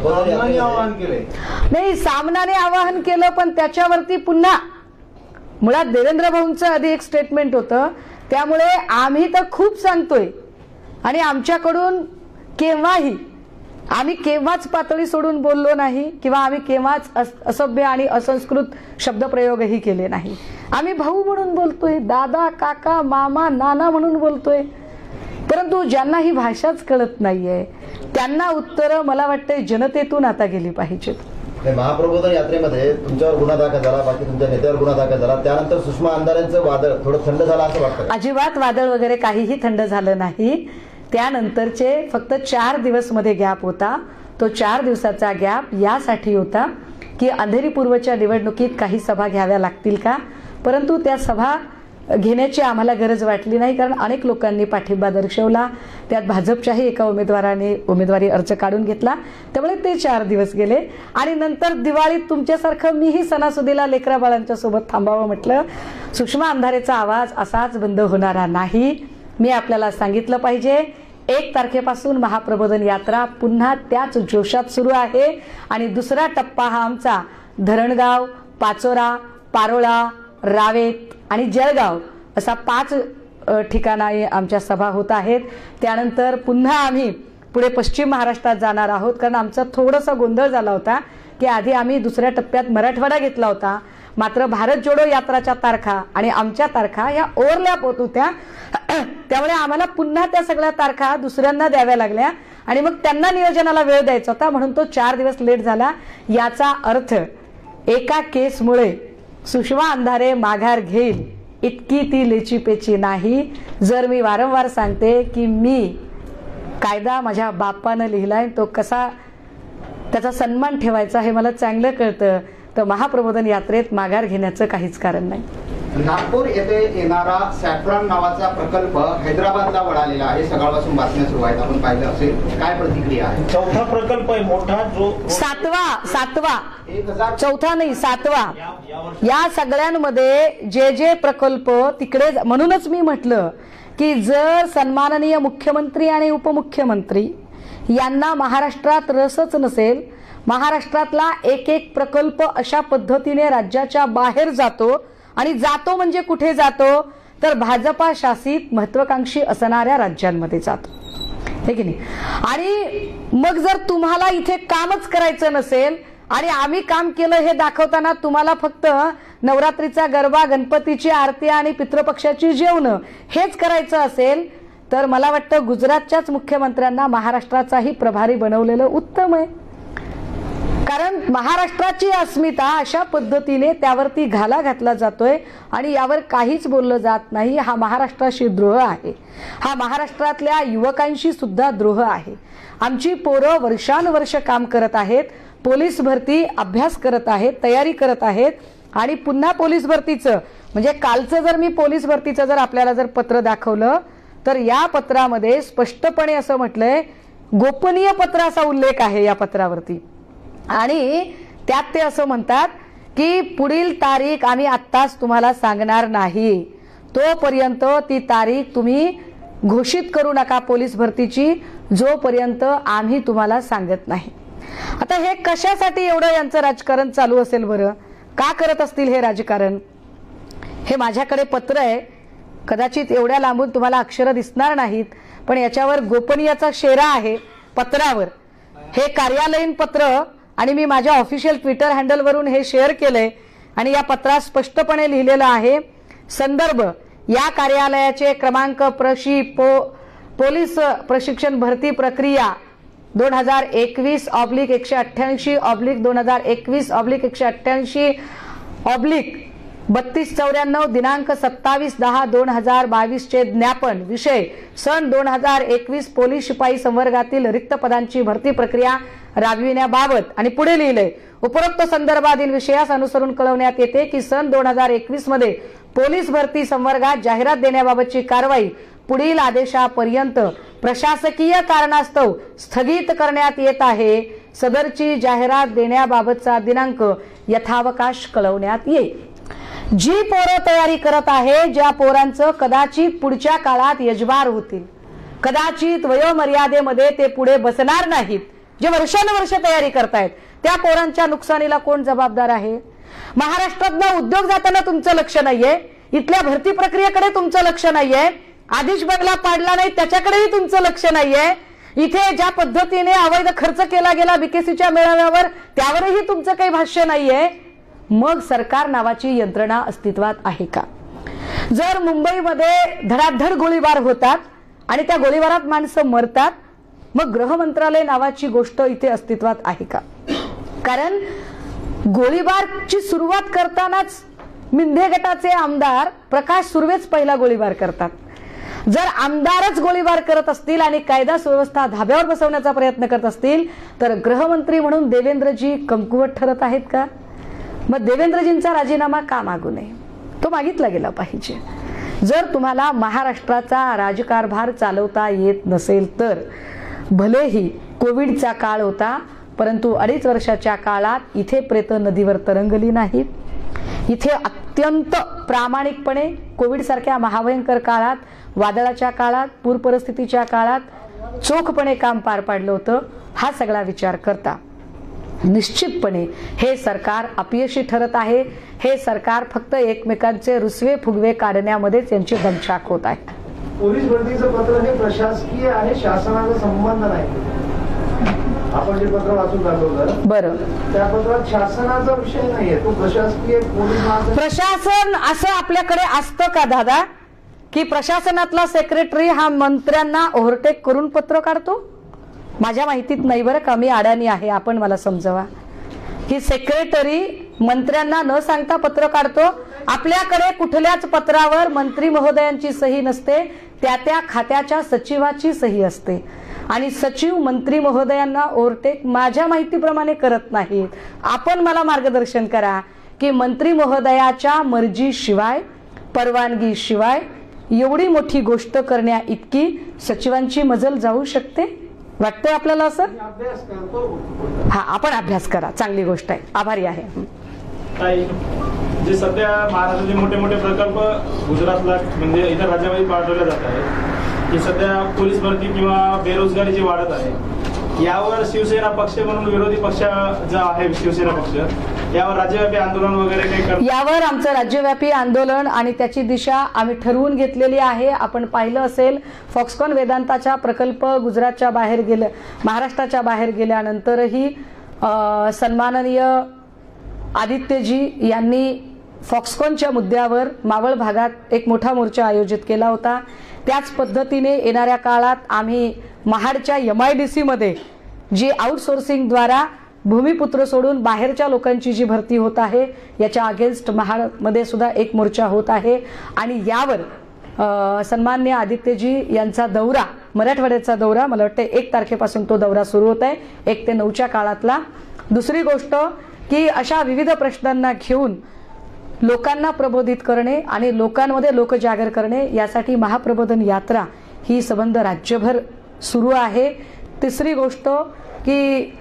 नाही, सामनाने आवाहन केलं पण त्याच्यावरती पुन्हा मुळात देवेंद्र भाऊंचं आधी एक स्टेटमेंट होतं, त्यामुळे आम्ही तर खूप सांगतोय आणि आमच्याकडून केव्हाही आम्ही केव्हाच पातळी सोडून बोललो नाही किंवा आम्ही केव्हाच असभ्य आणि असंस्कृत शब्दप्रयोगही केले नाही. आम्ही भाऊ म्हणून बोलतोय, दादा, काका, मामा, नाना म्हणून बोलतोय. परंतु ज्यांना ही भाषाच कळत नाहीये त्यांना उत्तरं मला वाटते जनतेतून आता गेली पाहिजेत. महाप्रबोधन यात्रेमध्ये तुमच्यावर गुन्हा दाखल झाला, बाकी तुमच्या नेत्यावर गुन्हा दाखल झाला, त्यानंतर सुषमा अंधारेंचं वादळ थोडं थंड झालं असं वाटतं? अजिबात वादळ वगैरे काहीही थंड झालं नाही. त्यानंतरचे फक्त चार दिवस मध्ये गॅप होता. तो चार दिवसाचा गॅप यासाठी होता की अंधेरी पूर्वच्या निवडणुकीत काही सभा घ्याव्या लागतील का, परंतु त्या सभा घेण्याची आम्हाला गरज वाटली नाही, कारण अनेक लोकांनी पाठिंबा दर्शवला. त्यात भाजपच्याही एका उमेदवाराने उमेदवारी अर्ज काढून घेतला. त्यामुळे ते चार दिवस गेले आणि नंतर दिवाळीत तुमच्यासारखं मीही सणासुदीला लेकरा बाळांच्या सोबत थांबावं म्हटलं. सुषमा अंधारेचा आवाज असाच बंद होणारा नाही. मी आपल्याला सांगितलं पाहिजे, एक तारखेपासून महाप्रबोधन यात्रा पुन्हा त्याच जोशात सुरू आहे आणि दुसरा टप्पा हा आमचा धरणगाव, पाचोरा, पारोळा, रावेत आणि जळगाव असा पाच ठिकाणी आमच्या सभा होत आहेत. त्यानंतर पुन्हा आम्ही पुढे पश्चिम महाराष्ट्रात जाणार आहोत, कारण आमचा थोडासा गोंधळ झाला होता की आधी आम्ही दुसऱ्या टप्प्यात मराठवाडा घेतला होता, मात्र भारत जोडो यात्राच्या तारखा आणि आमच्या तारखा या ओव्हरलॅप होत होत्या. त्यामुळे आम्हाला पुन्हा त्या सगळ्या तारखा दुसऱ्यांना द्याव्या लागल्या आणि मग त्यांना नियोजनाला वेळ द्यायचा होता, म्हणून तो चार दिवस लेट झाला. याचा अर्थ एका केसमुळे सुषमा अंधारे माघार घेईल इतकी ती लेचीपेची नाही. जर मी वारंवार सांगते की मी कायदा माझ्या बापानं लिहिलाय, तो कसा त्याचा सन्मान ठेवायचा हे मला चांगलं कळतं, तर महाप्रबोधन यात्रेत माघार घेण्याचं काहीच कारण नाही. नागपूर येथे येणारा सॅफ्रॉन नावाचा प्रकल्प हैदराबादला वळालेला आहे. सकाळपासून बातम्या सुरू आहेत, आपण पाहिलं असेल. काय प्रतिक्रिया आहे? चौथा प्रकल्प आहे मोठा, जो सातवा सातवा एक हजार चौथा नाही सातवा. या सगळ्यांमध्ये जे जे प्रकल्प तिकडे, म्हणूनच मी म्हटलं की जर सन्माननीय मुख्यमंत्री आणि उपमुख्यमंत्री यांना महाराष्ट्रात रसच नसेल, महाराष्ट्रातला एक एक प्रकल्प अशा पद्धतीने राज्याच्या बाहेर जातो आणि जातो म्हणजे कुठे जातो तर भाजपा शासित महत्वाकांक्षी असणाऱ्या राज्यांमध्ये जातो, हे की नाही. आणि मग जर तुम्हाला इथे कामच करायचं नसेल आणि आम्ही काम केलं हे दाखवताना तुम्हाला फक्त नवरात्रीचा गरबा, गणपतीची आरती आणि पितृपक्षाची जेवणं हेच करायचं असेल तर मला वाटतं गुजरातच्याच मुख्यमंत्र्यांना महाराष्ट्राचाही प्रभारी बनवलेलं उत्तम आहे. कारण महाराष्ट्राची अस्मिता अशा पद्धतीने त्यावरती घाला घातला जातोय आणि यावर काहीच बोललं जात नाही. हा महाराष्ट्राशी द्रोह आहे, हा महाराष्ट्रातल्या युवकांशी सुद्धा द्रोह आहे. आमची पोरं वर्षानुवर्ष काम करत आहेत, पोलीस भरती अभ्यास करत आहेत, तयारी करत आहेत आणि पुन्हा पोलीस भरतीचं म्हणजे कालचं जर मी पोलीस भरतीचं जर आपल्याला जर पत्र दाखवलं तर या पत्रामध्ये स्पष्टपणे असं म्हटलंय, गोपनीय पत्र असा उल्लेख आहे या पत्रावरती आणि त्यात ते असं म्हणतात की पुढील तारीख आम्ही आत्ताच तुम्हाला सांगणार नाही, तोपर्यंत ती तारीख तुम्ही घोषित करू नका पोलीस भरतीची, जोपर्यंत आम्ही तुम्हाला सांगत नाही. आता हे कशासाठी एवढं यांचं राजकारण चालू असेल बरं? का करत असतील हे राजकारण? हे माझ्याकडे पत्र आहे, कदाचित एवढ्या लांबून तुम्हाला अक्षरं दिसणार नाहीत, पण याच्यावर गोपनीयचा शेरा आहे पत्रावर. हे कार्यालयीन पत्र आणि मी माझ्या ऑफिशियल ट्विटर हँडलवरून हे शेअर केलंय आणि या पत्रात स्पष्टपणे लिहिलेलं आहे, संदर्भ या कार्यालयाचे क्रमांक प्रशी पो पोलीस प्रशिक्षण भरती प्रक्रिया दोन हजार एकवीस ऑब्लिक एकशे अठ्ठ्याऐंशी ऑब्लिक दोन हजार एकवीस ऑब्लिक एकशे अठ्ठ्याऐंशी ऑब्लिक बत्तीस चौऱ्याण्णव दिनांक सत्तावीस दहा दोन हजार बावीस चे ज्ञापन, विषय सन दोन हजार एकवीस पोलीस शिपाई संवर्गातील रिक्त पदांची भरती प्रक्रिया राबविण्याबाबत. आणि पुढे लिहिलंय, उपरोक्त संदर्भातील विषयास अनुसरून कळवण्यात येते की सन दोन हजार एकवीस मध्ये पोलीस भरती संवर्गात जाहिरात देण्याबाबतची कारवाई पुढील आदेशापर्यंत प्रशासकीय कारणास्तव स्थगित करण्यात येत आहे. सदरची जाहिरात देण्याबाबतचा दिनांक यथावकाश कळवण्यात येईल. जी पोरं तयारी करत आहे, ज्या पोरांचं कदाचित पुढच्या काळात यजमान होतील, कदाचित वयोमर्यादेमध्ये ते पुढे बसणार नाहीत, जे वर्षानुवर्ष तयारी करतायत, त्या पोरांच्या नुकसानीला कोण जबाबदार आहे? महाराष्ट्रातनं उद्योग जाताना तुमचं लक्ष नाहीये, इथल्या भरती प्रक्रियेकडे तुमचं लक्ष नाहीये, आदेश बंगला पाडला नाही त्याच्याकडेही तुमचं लक्ष नाहीये. इथे ज्या पद्धतीने अवैध खर्च केला गेला बीकेसीच्या मेळाव्यावर त्यावरही तुमचं काही भाष्य नाहीये. मग सरकार नावाची यंत्रणा अस्तित्वात आहे का? जर मुंबईमध्ये धडाधड गोळीबार होतात आणि त्या गोळीबारात माणसं मरतात, मग गृह मंत्रालय नावाची गोष्ट इथे अस्तित्वात आहे का? कारण गोळीबारची सुरुवात करतानाच मिंधे गटाचे आमदार प्रकाश सुर्वेच पहिला गोळीबार करतात. जर आमदारच गोळीबार करत असतील आणि कायदा सुव्यवस्था धाब्यावर बसवण्याचा प्रयत्न करत असतील तर गृहमंत्री म्हणून देवेंद्रजी कमकुवत ठरत आहेत का? मग देवेंद्रजींचा राजीनामा का मागू नये? तो मागितला गेला पाहिजे. जर तुम्हाला महाराष्ट्राचा राजकारभार चालवता येत नसेल तर, भलेही कोविडचा काळ होता, परंतु अडीच वर्षाच्या काळात इथे प्रेत नदीवर तरंगली नाहीत. इथे अत्यंत प्रामाणिकपणे कोविड सारख्या महाभयंकर काळात, वादळाच्या काळात, पूर परिस्थितीच्या काळात चोखपणे काम पार पाडलं होतं. हा सगळा विचार करता निश्चितपणे हे सरकार अपयशी ठरत आहे. हे सरकार फक्त एकमेकांचे रुसवे फुगवे काढण्यामध्येच यांची दमछाक होत आहे. पोलीस भरतीचं पत्र हे प्रशासकीय आणि शासनाचा संबंध नाही. आपण जे पत्र वाचून दाखवलं बरं, त्या पत्रात शासनाचा विषय नाहीये, तो प्रशासकीय पोलीस प्रशासन असं आपल्याकडे असतं का दादा, की प्रशासनातला सेक्रेटरी हा मंत्र्यांना ओव्हरटेक करून पत्र काढतो? माझ्या माहितीत नाही बरं का, मी अडाणी आहे, आपण मला समजवा. की सेक्रेटरी मंत्र्यांना न सांगता पत्र काढतो? आपल्याकडे कुठल्याच पत्रावर मंत्री महोदयांची सही नसते, त्या त्या खात्याच्या सचिवाची सही असते. आणि सचिव मंत्री महोदयांना ओव्हरटेक माझ्या माहितीप्रमाणे करत नाहीत. आपण मला मार्गदर्शन करा की मंत्री महोदयाच्या मर्जीशिवाय, परवानगी शिवाय एवढी मोठी गोष्ट करण्या इतकी सचिवांची मजल जाऊ शकते? वाटतंय आपल्याला असं? अभ्यास करतो. हा, आपण अभ्यास करा, चांगली गोष्ट आहे, आभारी आहे. ताई, जे सध्या महाराष्ट्राचे मोठे मोठे प्रकल्प गुजरातला म्हणजे इतर राज्यामध्ये पाठवले जात आहे, की सध्या पोलीस भरती किंवा बेरोजगारी जी वाढत आहे, यावर शिवसेना पक्ष म्हणून विरोधी पक्ष जो आहे शिवसेना पक्ष, यावर राज्यव्यापी आंदोलन वगैरे काही करतात? यावर आमचं राज्यव्यापी आंदोलन आणि त्याची दिशा आम्ही ठरवून घेतलेली आहे. आपण पाहिलं असेल, फॉक्सकॉन वेदांताचा प्रकल्प गुजरातच्या बाहेर गेलं, महाराष्ट्राच्या बाहेर गेल्यानंतरही सन्माननीय आदित्यजी यांनी फॉक्सकॉनच्या मुद्द्यावर मावळ भागात एक मोठा मोर्चा आयोजित केला होता. त्याच पद्धतीने येणाऱ्या काळात आम्ही महाडच्या एम आय डी सी मध्ये जी आउटसोर्सिंगद्वारा भूमिपुत्र सोडून बाहेरच्या लोकांची जी भरती होत आहे, याच्या अगेन्स्ट महाडमध्ये सुद्धा एक मोर्चा होत आहे. आणि यावर सन्मान्य आदित्यजी यांचा दौरा, मराठवाड्याचा दौरा, मला वाटतं एक तारखेपासून तो दौरा सुरू होत आहे, एक ते नऊच्या काळातला. दुसरी गोष्ट की अशा विविध प्रश्नांना घेऊन लोकांना प्रबोधित करणे आणि लोकांमध्ये लोकजागर करणे, यासाठी महाप्रबोधन यात्रा ही संबंध राज्यभर सुरू आहे. तिसरी गोष्ट की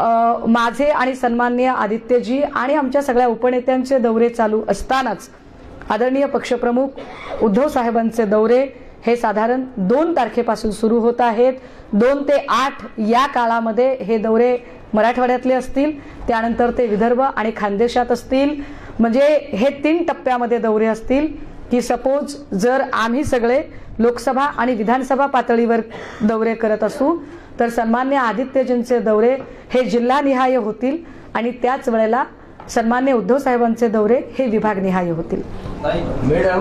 माझे आणि सन्माननीय आदित्यजी आणि आमच्या सगळ्या उपनेत्यांचे दौरे चालू असतानाच आदरणीय पक्षप्रमुख उद्धव साहेबांचे दौरे हे साधारण दोन तारखेपासून सुरू होत आहेत. दोन ते आठ या काळामध्ये हे दौरे मराठवाड्यातले असतील, त्यानंतर ते विदर्भ आणि खानदेशात असतील. म्हणजे हे तीन टप्प्यामध्ये दौरे असतील. की सपोज जर आम्ही सगळे लोकसभा आणि विधानसभा पातळीवर दौरे करत असू तर सन्मान्य आदित्यजींचे दौरे हे जिल्हानिहाय होतील आणि त्याच वेळेला सन्मान्य उद्धव साहेबांचे दौरे हे विभागनिहाय होतील. मैडम,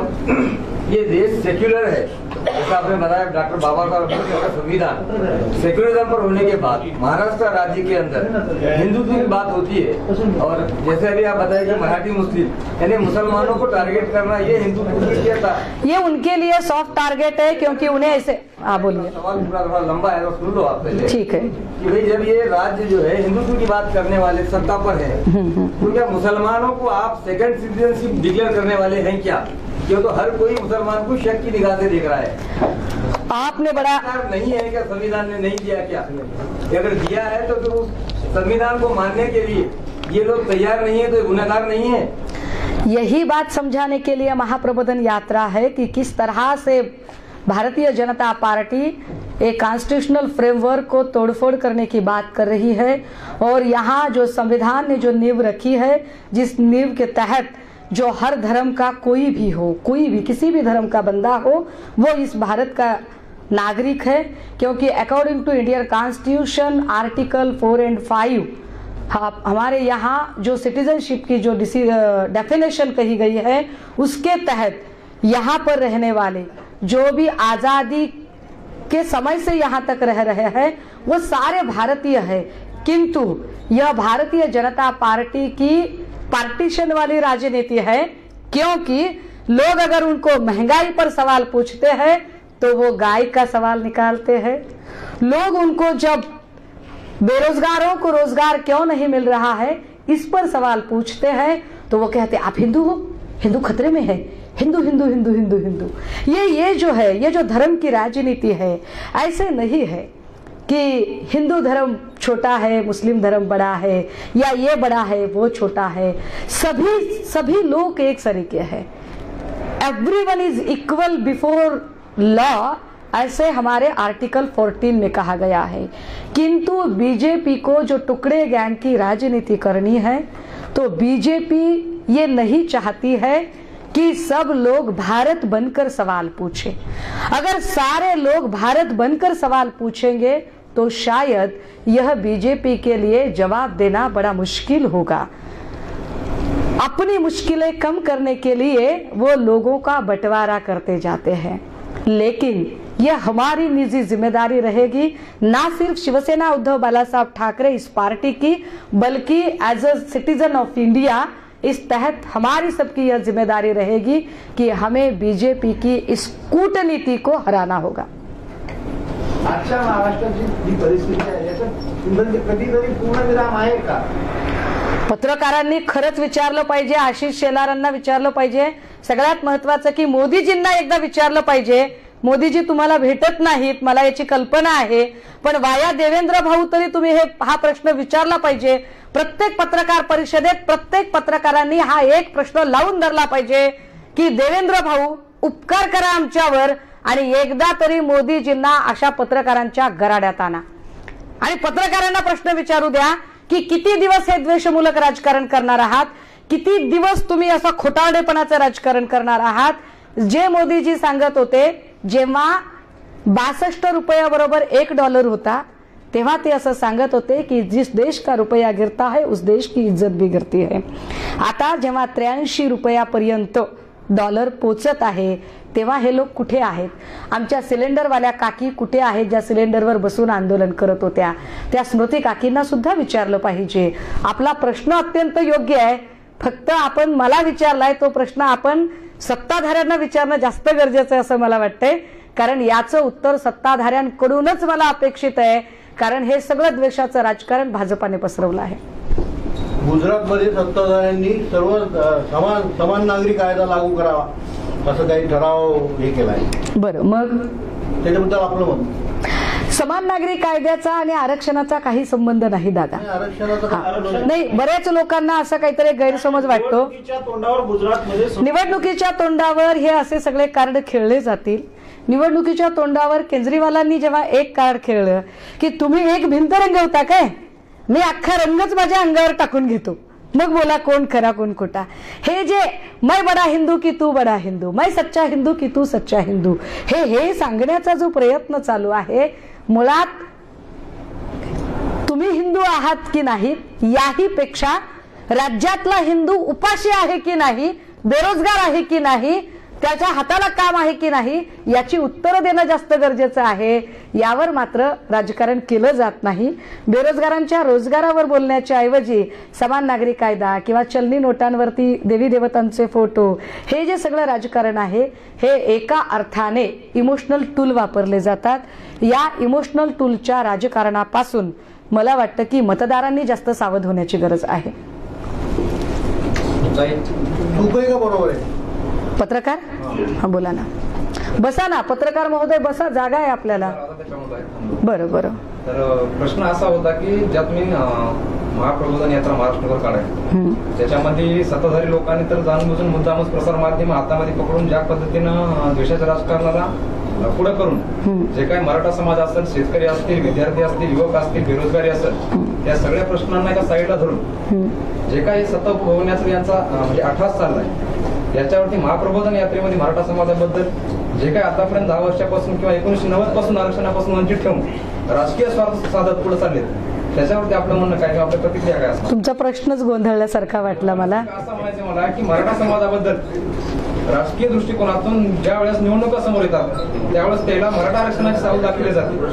ये देश सेक्युलर है, जैसा आपने बताया डॉक्टर बाबा साहब अम्बेडकर का संविधान सेक्युलरिज्म पर होने के बाद महाराष्ट्र राज्य के अंदर हिंदुत्व की बात होती है, और जैसे अभी आप बताए कि मराठी मुस्लिम यानी मुसलमानों को टारगेट करना ये हिंदुत्व की क्या था? ये उनके लिए सॉफ्ट टारगेट है, क्योंकि उन्हें ऐसे, हाँ बोलिए. सवाल पूरा थोड़ा लंबा है, तो सुन लो आप पहले. ठीक है. कि भाई जब ये राज्य जो है हिंदुत्व की बात करने वाले सत्ता पर है, तो क्या मुसलमानों को आप सेकंड सिटीजनशिप डिक्लेयर करने वाले हैं क्या? क्यों तो हर कोई मुसलमान को शक की निगाह से देख रहा है. आपने बड़ा नहीं है क्या संविधान ने नहीं दिया क्या? अगर दिया है तो फिर उस संविधान को मानने के लिए ये लोग तैयार नहीं है तो गुनहगार नहीं है. यही बात समझाने के लिए महाप्रबोधन यात्रा है कि किस तरह से भारतीय जनता पार्टी एक कॉन्स्टिट्यूशनल फ्रेमवर्क को तोड़फोड़ करने की बात कर रही है, और यहाँ जो संविधान ने जो नींव रखी है, जिस नींव के तहत जो हर धर्म का कोई भी हो, कोई भी किसी भी धर्म का बंदा हो, वो इस भारत का नागरिक है, क्योंकि according to Indian constitution article four and five हमारे यहाँ जो सिटीजनशिप की जो डेफिनेशन कही गई है उसके तहत यहाँ पर रहने वाले जो भी आज़ादी के समय से यहाँ तक रह रहे हैं वो सारे भारतीय है। किंतु यह भारतीय जनता पार्टी की पार्टीशन वाली राजनीति है, क्योंकि लोग अगर उनको महंगाई पर सवाल पूछते हैं तो वो गाय का सवाल निकालते हैं। लोग उनको जब बेरोजगारों को रोजगार क्यों नहीं मिल रहा है इस पर सवाल पूछते हैं तो वो कहते हैं आप हिंदू हो, हिंदू खतरे में है, हिंदू हिंदू हिंदू हिंदू हिंदू। ये ये जो है ये जो धर्म की राजनीति है, ऐसे नहीं है कि हिंदू धर्म छोटा है मुस्लिम धर्म बड़ा है या ये बड़ा है वो छोटा है। सभी सभी लोग एक सरीके हैं। Everyone is equal before law, ऐसे हमारे आर्टिकल फोर्टीन में कहा गया है। किंतु बीजेपी को जो टुकड़े गैंग की राजनीति करनी है तो बीजेपी ये नहीं चाहती है कि सब लोग भारत बनकर सवाल पूछे। अगर सारे लोग भारत बनकर सवाल पूछेंगे तो शायद यह बीजेपी के लिए जवाब देना बड़ा मुश्किल होगा। अपनी मुश्किलें कम करने के लिए वो लोगों का बंटवारा करते जाते हैं, लेकिन यह हमारी निजी जिम्मेदारी रहेगी, ना सिर्फ शिवसेना उद्धव बाला साहब ठाकरे इस पार्टी की, बल्कि as a citizen of India इस तहत हमारी सबकी यह जिम्मेदारी रहेगी कि हमें बीजेपी की इस कूटनीति को हराना होगा। आजच्या महाराष्ट्राची जी परिस्थिती आहे याच्यात कधीतरी पूर्णविराम आहे का? पत्रकारांनी खरंच विचारलं पाहिजे, आशिष शेलारांना विचारलं पाहिजे, सगळ्यात महत्वाचं की मोदीजींना एकदा विचारलं पाहिजे। मोदीजी तुम्हाला भेटत नाहीत, मला याची कल्पना आहे, पण वाया देवेंद्र भाऊ तरी तुम्ही हे हा प्रश्न विचारला पाहिजे। प्रत्येक पत्रकार परिषदेत प्रत्येक पत्रकारांनी हा एक प्रश्न लावून धरला पाहिजे की देवेंद्र भाऊ उपकार करा आमच्यावर आणि एकदा तरी मोदीजींना अशा पत्रकारांच्या गराड्यात आणा आणि पत्रकारांना प्रश्न विचारू द्या की किती दिवस हे द्वेषमूलक राजकारण करणार आहात, किती दिवस तुम्ही असं खोटारडेपणाचं राजकारण करणार आहात। जे मोदीजी सांगत होते जेव्हा बासष्ट रुपयाबरोबर एक डॉलर होता तेव्हा ते असं सांगत होते की जिस देश का रुपया गिरता है उस देश की इज्जत भी गिरती है। आता जेव्हा त्र्याऐंशी रुपयापर्यंत डॉलर पोचत आहे तेव्हा हे लोक कुठे आहेत? आमच्या सिलेंडरवाल्या काकी कुठे आहेत ज्या सिलेंडरवर बसून आंदोलन करत होत्या? त्या स्मृती काकींना सुद्धा विचारलं पाहिजे। आपला प्रश्न अत्यंत योग्य आहे, फक्त आपण मला विचारलाय तो प्रश्न आपण सत्ताधाऱ्यांना विचारणं जास्त गरजेचं आहे असं मला वाटतंय, कारण याचं उत्तर सत्ताधाऱ्यांकडूनच मला अपेक्षित आहे, कारण हे सगळं द्वेषाचं राजकारण भाजपाने पसरवलं आहे। गुजरातमध्ये सत्ताधाऱ्यांनी सर्व समान समान नागरी कायदा लागू करावा असं काही ठराव हे केलाय। बरं, मग त्याच्याबद्दल आपलं मत? समान नागरी कायद्याचा आणि आरक्षणाचा काही संबंध नाही दादा। आरक्षणाचा नाही, बऱ्याच लोकांना असं काहीतरी गैरसमज वाटतो। तोंडावर गुजरातमध्ये निवडणुकीच्या तोंडावर हे असे सगळे कार्ड खेळले जातील। निवडणुकीच्या तोंडावर केजरीवालांनी जेव्हा एक कार्ड खेळलं की तुम्ही एक भिंत रंगवता काय, मी अख्खा रंगच माझ्या अंगावर टाकून घेतो, मग बोला कोण खरा कोण खोटा। हे जे मैं बडा हिंदू की तू बडा हिंदू, मैं सच्चा हिंदू की तू सच्चा हिंदू, हे हे सांगण्याचा जो प्रयत्न चालू आहे, मुळात तुम्ही हिंदू आहात की नाही याही पेक्षा राज्यातला हिंदू उपाशी आहे की नाही, बेरोजगार आहे की नाही, त्याच्या हाताला काम आहे की नाही याची उत्तरं देणं जास्त गरजेचं आहे। यावर मात्र राजकारण केलं जात नाही। बेरोजगारांच्या रोजगारावर बोलण्याच्या ऐवजी समान नागरी कायदा किंवा चलनी नोटांवरती देवी देवतांचे फोटो, हे जे सगळं राजकारण आहे हे एका अर्थाने इमोशनल टूल वापरले जातात। या इमोशनल टूलच्या राजकारणापासून मला वाटतं की मतदारांनी जास्त सावध होण्याची गरज आहे। तू काही का बरोबर आहे? पत्रकार, हा बोला ना, बसा ना पत्रकार महोदय, बसा, जागा आहे आपल्याला। बरं बरं। तर प्रश्न असा होता की ज्या तुम्ही महाप्रबोधन यात्रा महाराष्ट्रभर काढाय त्याच्यामध्ये सत्ताधारी लोकांनी तर जाणून मुद्दामच प्रसार माध्यम हातामध्ये पकडून ज्या पद्धतीनं देशाच्या राजकारणाला पुढे करून जे काही मराठा समाज असेल, शेतकरी असतील, विद्यार्थी असतील, युवक असतील, बेरोजगारी असेल, त्या सगळ्या प्रश्नांना एका साईडला धरून जे काही सत्ता भोगवण्याचा यांचा म्हणजे अठास चाललाय याच्यावरती महाप्रबोधन यात्रेमध्ये मराठा समाजाबद्दल जे काही आतापर्यंत दहा वर्षापासून किंवा एकोणीसशे नव्वद पासून आरक्षणापासून वंचित ठेवून राजकीय स्वार्थ साधत पुढे चालले, त्याच्यावरती आपलं म्हणणं काय किंवा आपल्या प्रतिक्रिया काय असणार? तुमचा प्रश्नच गोंधळल्यासारखा वाटला मला. असं म्हणायचं मला की मराठा समाजाबद्दल राजकीय दृष्टिकोनातून ज्या वेळेस निवडणुका समोर येतात त्यावेळेस त्याला मराठा आरक्षणाची सावध दाखवली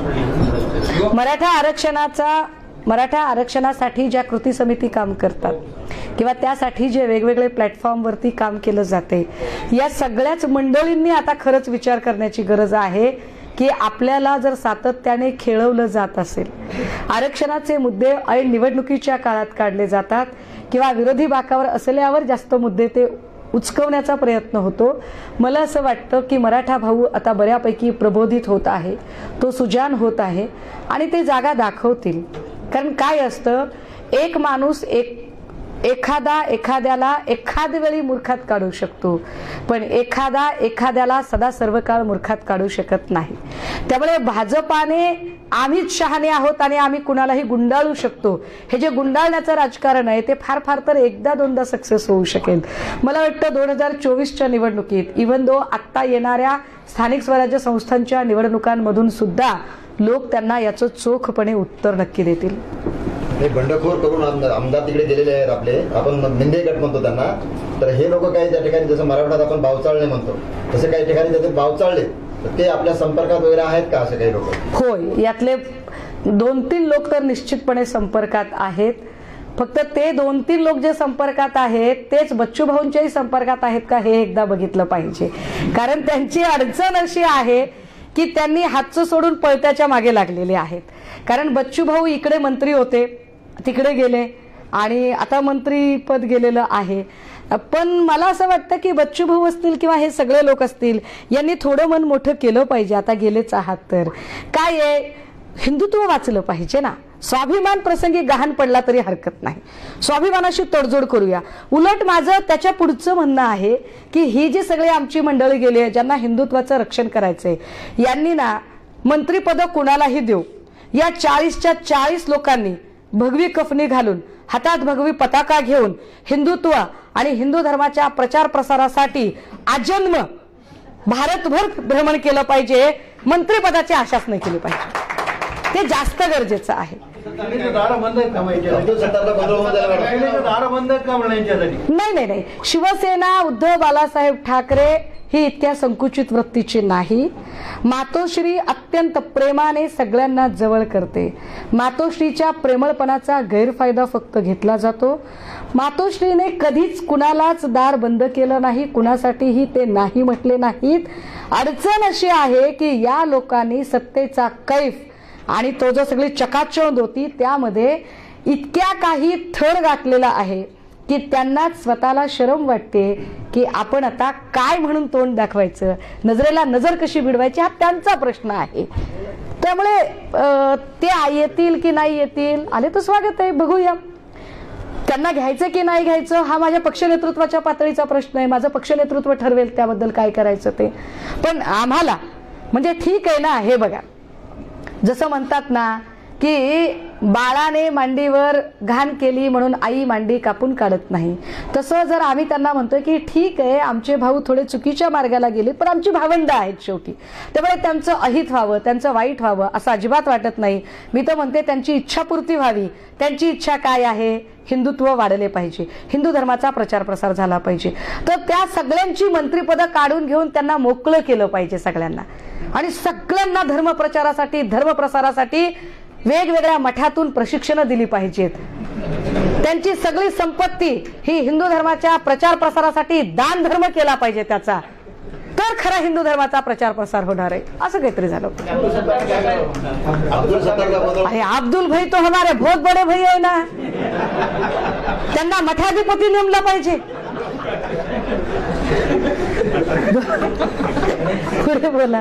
जाते. मराठा आरक्षणाचा मराठा आरक्षणासाठी ज्या कृती समिती काम करतात किंवा त्यासाठी जे वेगवेगळे प्लॅटफॉर्मवरती काम केलं जाते, या सगळ्याच मंडळींनी आता खरंच विचार करण्याची गरज आहे की आपल्याला जर सातत्याने खेळवलं जात असेल, आरक्षणाचे मुद्दे ऐन निवडणुकीच्या काळात काढले जातात किंवा विरोधी बाकावर असल्यावर जास्त मुद्दे ते उचकवण्याचा प्रयत्न होतो. मला असं वाटतं की मराठा भाऊ आता बऱ्यापैकी प्रबोधित होत आहे, तो सुजान होत आहे आणि ते जागा दाखवतील. कारण काय असतं, एक माणूस एक एखादा एखाद्याला एखाद वेळी मूर्खात काढू शकतो, पण एखादा एखाद्याला सदा सर्व काळ मूर्खात काढू शकत नाही. त्यामुळे भाजपाने आम्हीच शहाणे आहोत आणि आम्ही कुणालाही गुंडाळू शकतो, हे जे गुंडाळण्याचं राजकारण आहे ते फार फार तर एकदा दोनदा सक्सेस होऊ शकेल. मला वाटतं दोन हजार चोवीसच्या निवडणुकीत इव्हन दो आत्ता येणाऱ्या स्थानिक स्वराज्य संस्थांच्या निवडणुकांमधून सुद्धा लोक त्यांना याचं चोखपणे उत्तर नक्की देतील. हे बंडखोर करून आमदार तिकडे गेलेले आहेत आपले, आपण मिंदे गट म्हणतो त्यांना, तर हे लोक काही त्या ठिकाणी जसं मराठवाड्यात आपण बावचाळणे म्हणतो तसे काही ठिकाणी त्याचे बावचाळले, तर ते आपल्या संपर्कात वगैरे आहेत का असे काही लोक? होय, यातले दोन तीन लोक तर निश्चितपणे संपर्कात आहेत. फक्त ते दोन तीन लोक जे संपर्कात आहेत तेच बच्चू भाऊंच्याही संपर्कात आहेत का हे एकदा बघितलं पाहिजे. कारण त्यांची अडचण अशी आहे की त्यांनी हातचं सोडून पळत्याच्या मागे लागलेले आहेत. कारण बच्चू भाऊ इकडे मंत्री होते, तिकडे गेले आणि आता मंत्रीपद गेलेलं आहे. पण मला असं वाटतं की बच्चू भाऊ असतील किंवा हे सगळे लोक असतील, यांनी थोडं मन मोठं केलं पाहिजे. आता गेलेच आहात तर काय आहे, हिंदुत्व वाचलं पाहिजे ना. स्वाभिमान प्रसंगी गहाण पडला तरी हरकत नाही, स्वाभिमानाशी तडजोड करूया. उलट माझं त्याच्या पुढचं म्हणणं आहे की ही जी सगळी आमची मंडळी गेली आहे ज्यांना हिंदुत्वाचं रक्षण करायचंय, यांनी ना मंत्रिपद कुणालाही देऊ, या चाळीसच्या चाळीस लोकांनी भगवी कफनी घालून हातात भगवी पताका घेऊन हिंदुत्व आणि हिंदू धर्माच्या प्रचार प्रसारासाठी आजन्म भारतभर भ्रमण केलं पाहिजे. मंत्रिपदाची आशाच नाही केली पाहिजे, ते जास्त गरजेचं आहे. दारं बंद आहेत का नाही नाही नाही शिवसेना उद्धव बाळासाहेब ठाकरे ही इतक्या संकुचित वृत्तीची नाही. मातोश्री अत्यंत प्रेमाने सगळ्यांना जवळ करते. मातोश्रीच्या प्रेमळपणाचा गैरफायदा फक्त घेतला जातो. मातोश्रीने कधीच कुणालाच दार बंद केलं नाही, कुणासाठीही ते नाही म्हटले नाहीत. अडचण अशी आहे की या लोकांनी सत्तेचा कैफ आणि तो जो सगळी चकाचौंध होती त्यामध्ये इतक्या काही थर गाठलेला आहे की त्यांना स्वतःला शरम वाटते की आपण आता काय म्हणून तोंड दाखवायचं, नजरेला नजर कशी भिडवायची, हा त्यांचा प्रश्न आहे. त्यामुळे ते येतील की नाही येतील, आले तर स्वागत आहे, बघूया. त्यांना घ्यायचं की नाही घ्यायचं हा माझ्या पक्ष नेतृत्वाच्या पातळीचा प्रश्न आहे. माझं पक्ष नेतृत्व ठरवेल त्याबद्दल काय करायचं ते. पण आम्हाला म्हणजे ठीक आहे ना. हे बघा, जसं म्हणतात ना की बाळाने मांडीवर घाण केली म्हणून आई मांडी कापून काढत नाही, तसं जर आम्ही त्यांना म्हणतोय की ठीक आहे आमचे भाऊ थोडे चुकीच्या मार्गाला गेले पण आमची भावंड आहेत शेवटी, त्यामुळे त्यांचं अहित व्हावं, त्यांचं वाईट व्हावं असं अजिबात वाटत नाही. मी तर म्हणते त्यांची इच्छापूर्ती व्हावी. त्यांची इच्छा काय आहे, हिंदुत्व वाढले पाहिजे, हिंदू धर्माचा प्रचार प्रसार झाला पाहिजे. तर त्या सगळ्यांची मंत्रिपदं काढून घेऊन त्यांना मोकळं केलं पाहिजे सगळ्यांना, आणि सगळ्यांना धर्मप्रचारासाठी धर्मप्रसारासाठी वेगवेगळ्या मठातून प्रशिक्षणं दिली पाहिजेत. त्यांची सगळी संपत्ती ही हिंदू धर्माच्या प्रचार प्रसारासाठी दान धर्म केला पाहिजे त्याचा, तर खरा हिंदू धर्माचा प्रचार प्रसार होणार आहे. असं काहीतरी झालं. अरे अब्दुल भाई तो हमारे बहुत बड़े भाई आहे ना, त्यांना मठाधिपती नेमला पाहिजे. पुढे बोला.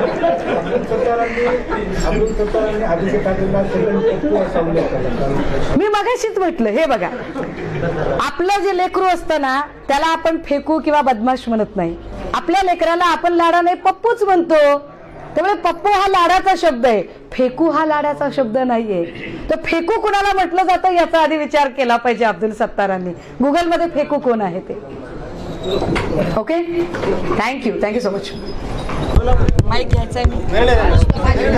मी मगाशीच म्हटलं, हे बघा आपलं जे लेकरू असतं ना त्याला आपण फेकू किंवा बदमाश म्हणत नाही. आपल्या लेकराला आपण लाडाने पप्पूच म्हणतो. त्यामुळे पप्पू हा लाडाचा शब्द आहे, फेकू हा लाडाचा शब्द नाहीये. तर फेकू कोणाला म्हटलं जातं याचा आधी विचार केला पाहिजे अब्दुल सत्तारांनी. गुगलमध्ये फेकू कोण आहे ते. Okay, thank you thank you so much. Mike घ्यायचा आहे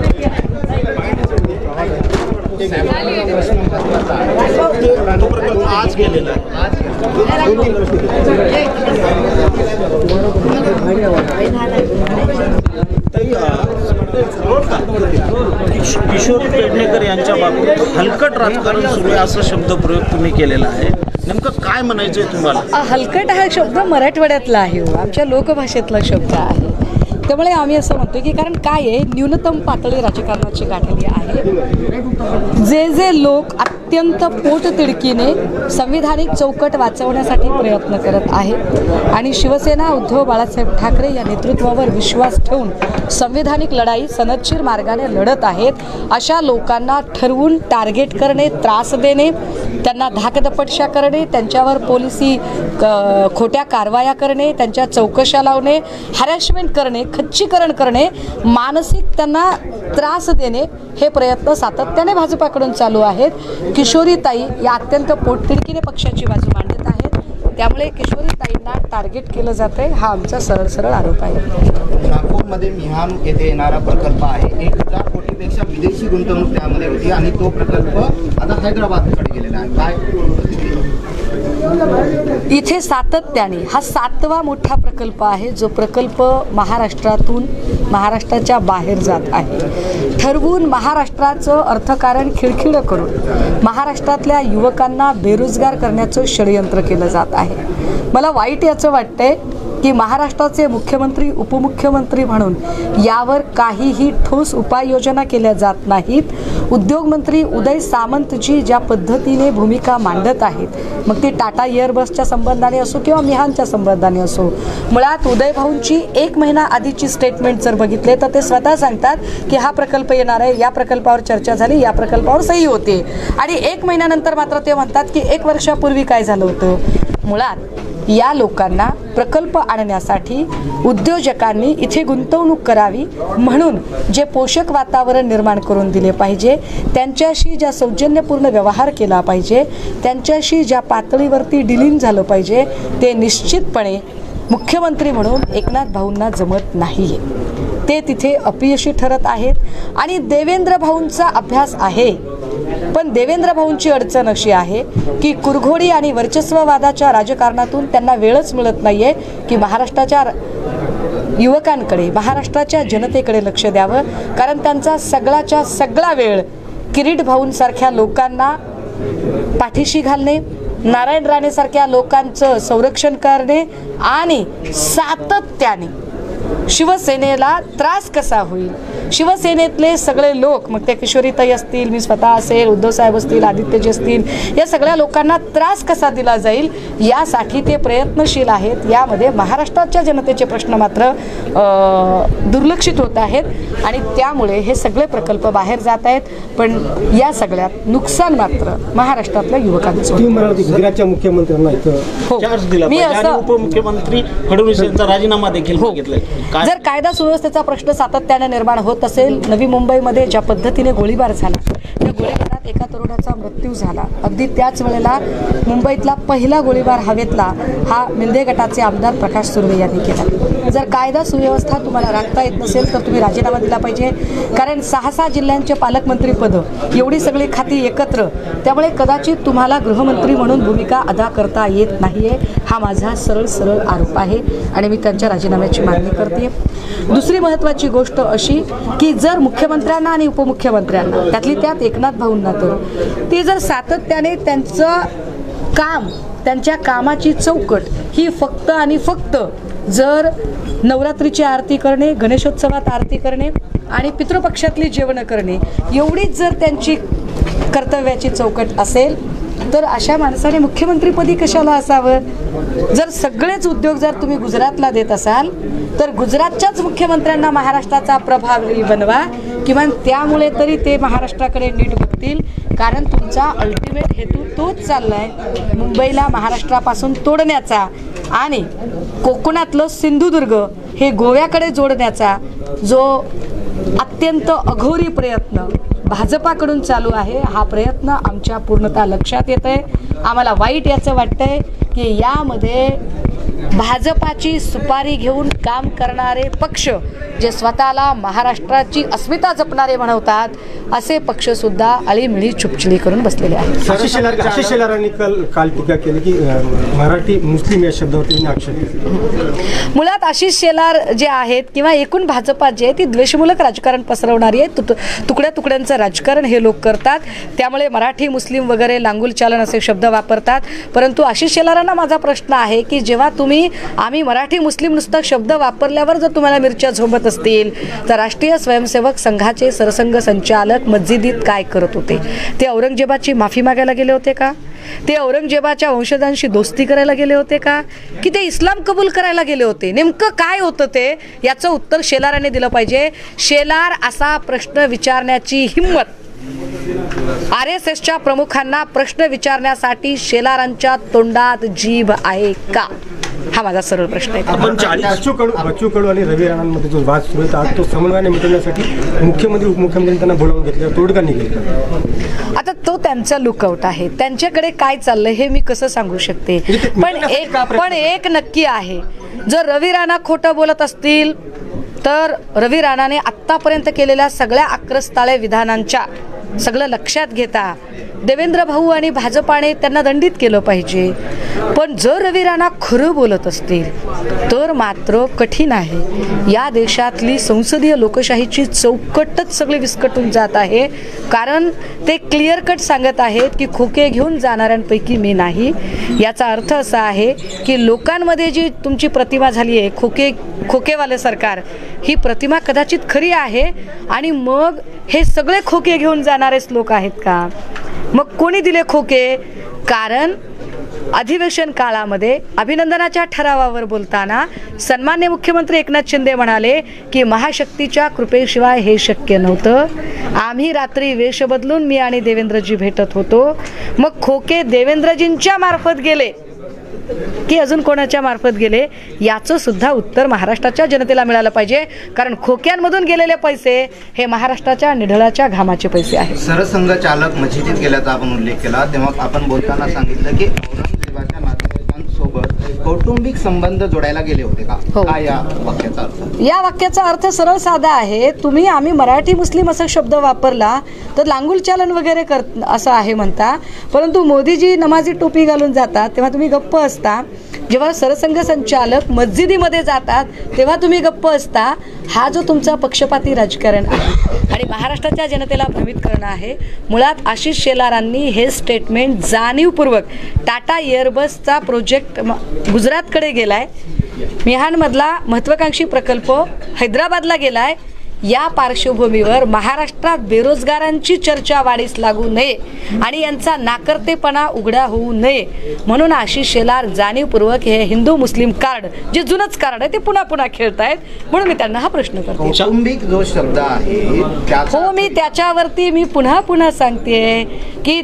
तो प्रकल्प आज केलेला किशोर पेडणेकर यांच्या बाबतीत हलकट राजकारण सुरू आहे असं शब्दप्रयोग तुम्ही केलेला आहे. नेमकं काय म्हणायचंय तुम्हाला? हलकट हा शब्द मराठवाड्यातला आहे हो, आमच्या लोकभाषेतला शब्द आहे. त्यामुळे आम्ही असं म्हणतो की कारण काय आहे, न्यूनतम पातळी राजकारणाची गाठली आहे. जे जे लोक अत्यंत पोटतिडकीने संविधानिक चौकट वाचवण्यासाठी प्रयत्न करत आहेत आणि शिवसेना उद्धव बाळासाहेब ठाकरे या नेतृत्वावर विश्वास ठेवून संविधानिक लढाई सनदशीर मार्गाने लढत आहेत, अशा लोकांना ठरवून टार्गेट करणे, त्रास देणे, त्यांना धाकदपटशा करणे, त्यांच्यावर पोलिसी खोट्या कारवाया करणे, त्यांच्या चौकशा लावणे, हॅरॅसमेंट करणे, खच्चीकरण करणे, मानसिक त्यांना त्रास देणे, हे प्रयत्न सातत्याने भाजपाकडून चालू आहेत. किशोरीताई या अत्यंत पोटतिडकीने पक्षाची बाजू मांडत आहेत, त्यामुळे किशोरीताईंना टार्गेट केलं जात आहे, हा आमचा सरळ सरळ आरोप आहे. नागपूरमध्ये मिहान येथे येणारा प्रकल्प आहे, एक हजार कोटीपेक्षा विदेशी गुंतवणूक त्यामध्ये होती आणि तो प्रकल्प आता हैदराबादकडे गेलेला आहे. काय इथे सातत्याने हा सातवा मोठा प्रकल्प आहे, जो प्रकल्प महाराष्ट्रातून महाराष्ट्राच्या बाहेर जात आहे. ठरवून महाराष्ट्राचं अर्थकारण खिळखिळं करून महाराष्ट्रातल्या युवकांना बेरोजगार करण्याचं षडयंत्र केलं जात आहे. मला वाईट याचं वाटतंय की महाराष्ट्राचे मुख्यमंत्री उपमुख्यमंत्री म्हणून यावर काहीही ठोस उपाययोजना केल्या जात नाहीत. उद्योगमंत्री उदय सामंतजी ज्या पद्धतीने भूमिका मांडत आहेत, मग ती टाटा एअरबसच्या संबंधाने असो किंवा मिहानच्या संबंधाने असो, मुळात उदय भाऊंची एक महिना आधीची स्टेटमेंट जर बघितले तर ते स्वतः सांगतात की हा प्रकल्प येणार आहे, या प्रकल्पावर चर्चा झाली, या प्रकल्पावर सही होते, आणि एक महिन्यानंतर मात्र ते म्हणतात की एक वर्षापूर्वी काय झालं होतं. मुळात या लोकांना प्रकल्प आणण्यासाठी उद्योजकांनी इथे गुंतवणूक करावी म्हणून जे पोषक वातावरण निर्माण करून दिले पाहिजे, त्यांच्याशी ज्या सौजन्यपूर्ण व्यवहार केला पाहिजे, त्यांच्याशी ज्या पातळीवरती डिलिंग झालं पाहिजे, ते निश्चितपणे मुख्यमंत्री म्हणून एकनाथ भाऊंना जमत नाही आहे. ते तिथे अपयशी ठरत आहेत आणि देवेंद्र भाऊंचा अभ्यास आहे, पण देवेंद्र भाऊंची अडचण अशी आहे की कुरघोडी आणि वर्चस्ववादाच्या राजकारणातून त्यांना वेळच मिळत नाही आहे की महाराष्ट्राच्या युवकांकडे, महाराष्ट्राच्या जनतेकडे लक्ष द्यावं. कारण त्यांचा सगळाच्या सगळा वेळ किरीट भाऊंसारख्या लोकांना पाठीशी घालणे, नारायण राणेसारख्या लोकांचं संरक्षण करणे आणि सातत्याने शिवसेनेला त्रास कसा होईल, शिवसेनेतले सगळे लोक, मग ते किशोरीताई असतील, मी स्वतः असेल, उद्धवसाहेब असतील, आदित्यजी असतील, या सगळ्या लोकांना त्रास कसा दिला जाईल यासाठी ते प्रयत्नशील आहेत. यामध्ये महाराष्ट्राच्या जनतेचे प्रश्न मात्र दुर्लक्षित होत आहेत आणि त्यामुळे हे सगळे प्रकल्प बाहेर जात आहेत. पण या सगळ्यात नुकसान मात्र महाराष्ट्रातल्या युवकांचं. गुजरातच्या मुख्यमंत्र्यांना हो, मी असं उपमुख्यमंत्री फडणवीस यांचा राजीनामा देखील मागितलाय. जर कायदा सुव्यवस्थेचा प्रश्न सातत्याने निर्माण होत असेल, नवी मुंबईमध्ये ज्या पद्धतीने गोळीबार झाला, त्या गोळीबारात एका तरुणाचा मृत्यू झाला, अगदी त्याच वेळेला मुंबईतला पहिला गोळीबार हवेतला हा मिंदे गटाचे आमदार प्रकाश सुर्वे यांनी केला. जर कायदा सुव्यवस्था तुम्हाला राखता येत नसेल तर तुम्ही राजीनामा दिला पाहिजे, कारण सहा सहा जिल्ह्यांचे पालकमंत्री पदं, एवढी सगळी खाती एकत्र, त्यामुळे कदाचित तुम्हाला गृहमंत्री म्हणून भूमिका अदा करता येत नाही आहे. हा माझा सरळ सरळ आरोप आहे आणि मी त्यांच्या राजीनाम्याची मागणी करते. दुसरी महत्त्वाची गोष्ट अशी की जर मुख्यमंत्र्यांना आणि उपमुख्यमंत्र्यांना, त्यातली त्यात एकनाथ भाऊंना, तर ते जर सातत्याने त्यांचं काम, त्यांच्या कामाची चौकट ही फक्त आणि फक्त जर नवरात्रीची आरती करणे, गणेशोत्सवात आरती करणे आणि पितृपक्षातली जेवणं करणे एवढीच जर त्यांची कर्तव्याची चौकट असेल तर अशा माणसाने मुख्यमंत्रीपदी कशाला असावं. जर सगळेच उद्योग जर तुम्ही गुजरातला देत असाल तर गुजरातच्याच मुख्यमंत्र्यांना महाराष्ट्राचा प्रभावी बनवा, किंवा त्यामुळे तरी ते महाराष्ट्राकडे नीट बघतील. कारण तुमचा अल्टिमेट हेतू तोच चालला आहे, मुंबईला महाराष्ट्रापासून तोडण्याचा आणि कोकणातलं सिंधुदुर्ग हे गोव्याकडे जोडण्याचा जो अत्यंत अघोरी प्रयत्न भाजपाकडून चालू आहे. हा प्रयत्न आमच्या पूर्णतः लक्षात येत आहे. आम्हाला वाईट याचं वाटतंय की यामध्ये भाजपाची सुपारी घेऊन काम करणारे पक्ष जे स्वतःला महाराष्ट्राची अस्मिता जपणारे म्हणवतात असे पक्ष सुद्धा अळीमिळी चुपचुली करून बसलेले आहेत. आशिष शेलार आशिष शेलारांनी काल काल टीका केली की अं, मराठी मुस्लिम या शब्दावरती त्यांनी आक्षेप घेतला. मुळात आशिष शेलार जे आहेत किंवा एकूण भाजपा जे आहे ती द्वेषमूलक राजकारण पसरवणारी आहे. तुक तुकड्या तुकड्यांचं राजकारण हे लोक करतात. त्यामुळे मराठी मुस्लिम वगैरे लांगुल चालन असे शब्द वापरतात. परंतु आशिष शेलारांना माझा प्रश्न आहे की जेव्हा तुम्ही आम्ही मराठी मुस्लिम नुसता शब्द वापरल्यावर जर तुम्हाला मिरच्या झोंबत असतील तर राष्ट्रीय स्वयंसेवक संघाचे सरसंघ संचालक मस्जिदीत काय करत होते? ते औरंगजेबाची माफी मागायला गेले होते का? ते औरंगजेबाच्या वंशजांशी दोस्ती करायला गेले होते का? की ते इस्लाम कबूल करायला गेले होते? नेमकं काय होतं ते याचं उत्तर शेलाराने दिलं पाहिजे. शेलार असा प्रश्न विचारण्याची हिंमत आर एस एसच्या प्रमुखांना प्रश्न विचारण्यासाठी शेलारांच्या तोंडात जीभ आहे का? हा माझा सरळ प्रश्न आहे. आपण बच्चू कडू बच्चू कडू आणि रवी राणांमध्ये जो वाद सुरू आहे आज तो समन्वयाने मिटवण्यासाठी मुख्यमंत्री उपमुख्यमंत्री त्यांना बोलावून घेतलं, तोडगा निघेल. आता तो त्यांचा लुकआउट आहे. त्यांच्याकडे काय चाललंय हे मी कसं सांगू शकते. पण एक पण एक नक्की आहे, जर रवी राणा खोटं बोलत असतील तर रवी राणाने आत्तापर्यंत केलेल्या सगळ्या आक्रस्ताळे विधानांच्या सगळं लक्षात घेता देवेंद्र भाऊ आणि भाजपाने त्यांना दंडित केलं पाहिजे. पण जर रवी राणा खरं बोलत असतील तर मात्र कठीण आहे. या देशातली संसदीय लोकशाहीची चौकटच सगळी विस्कटून जात आहे. कारण ते क्लिअर कट सांगत आहेत की खोके घेऊन जाणाऱ्यांपैकी मी नाही. याचा अर्थ असा आहे की लोकांमध्ये जी तुमची प्रतिमा झाली आहे खोके खोकेवाले सरकार, ही प्रतिमा कदाचित खरी आहे. आणि मग हे सगळे खोके घेऊन जाणारेच लोक आहेत का? मग कोणी दिले खोके? कारण अधिवेशन काळामध्ये अभिनंदनाच्या ठरावावर बोलताना सन्मान्य मुख्यमंत्री एकनाथ शिंदे म्हणाले की महाशक्तीच्या कृपेशिवाय हे शक्य नव्हतं. आम्ही रात्री वेश बदलून मी आणि देवेंद्रजी भेटत होतो. मग खोके देवेंद्रजींच्या मार्फत गेले की अजून कोणाच्या मार्फत गेले याचं सुद्धा उत्तर महाराष्ट्राच्या जनतेला मिळालं पाहिजे. कारण खोक्यांमधून गेलेले पैसे हे महाराष्ट्राच्या निढळाच्या घामाचे पैसे आहेत. सरसंघ चालक मस्जिदीत गेल्याचा आपण उल्लेख केला तेव्हा आपण बोलताना सांगितलं की औरंगजेबाच्या नातेवाईकांसोबत कौटुंबिक संबंध जोडायला गेले होते का? हो. काय या वाक्याचा अर्थ? या वाक्याचा अर्थ सरळ साधा आहे. तुम्ही आम्ही मराठी मुस्लिम असा शब्द वापरला तर लांगुल चालन वगैरे कर असं आहे म्हणता. परंतु मोदीजी नमाजी टोपी घालून जातात तेव्हा तुम्ही गप्प असता. जेव्हा सरसंघ संचालक मस्जिदीमध्ये जातात तेव्हा तुम्ही गप्प असता. हा जो तुमचा पक्षपाती राजकारण आहे आणि महाराष्ट्राच्या जनतेला भ्रमित करणं आहे. मुळात आशिष शेलारांनी हे स्टेटमेंट जाणीवपूर्वक टाटा एअरबसचा प्रोजेक्ट गुजरातकडे गेलाय, मिहानमधला महत्त्वाकांक्षी प्रकल्प हैदराबादला गेलाय. या पार्श्वभूमीवर महाराष्ट्रात बेरोजगारांची चर्चा वाढीस लागू नये आणि यांचा नाकर्तेपणा उघडा होऊ नये म्हणून आशिष शेलार जाणीवपूर्वक हे हिंदू मुस्लिम कार्ड जे जुनच कार्ड आहे ते पुन्हा पुन्हा खेळतायत. म्हणून मी त्यांना हा प्रश्न करते. कौटुंबिक जो शब्द आहे हो, मी त्याच्यावरती मी पुन्हा पुन्हा सांगते की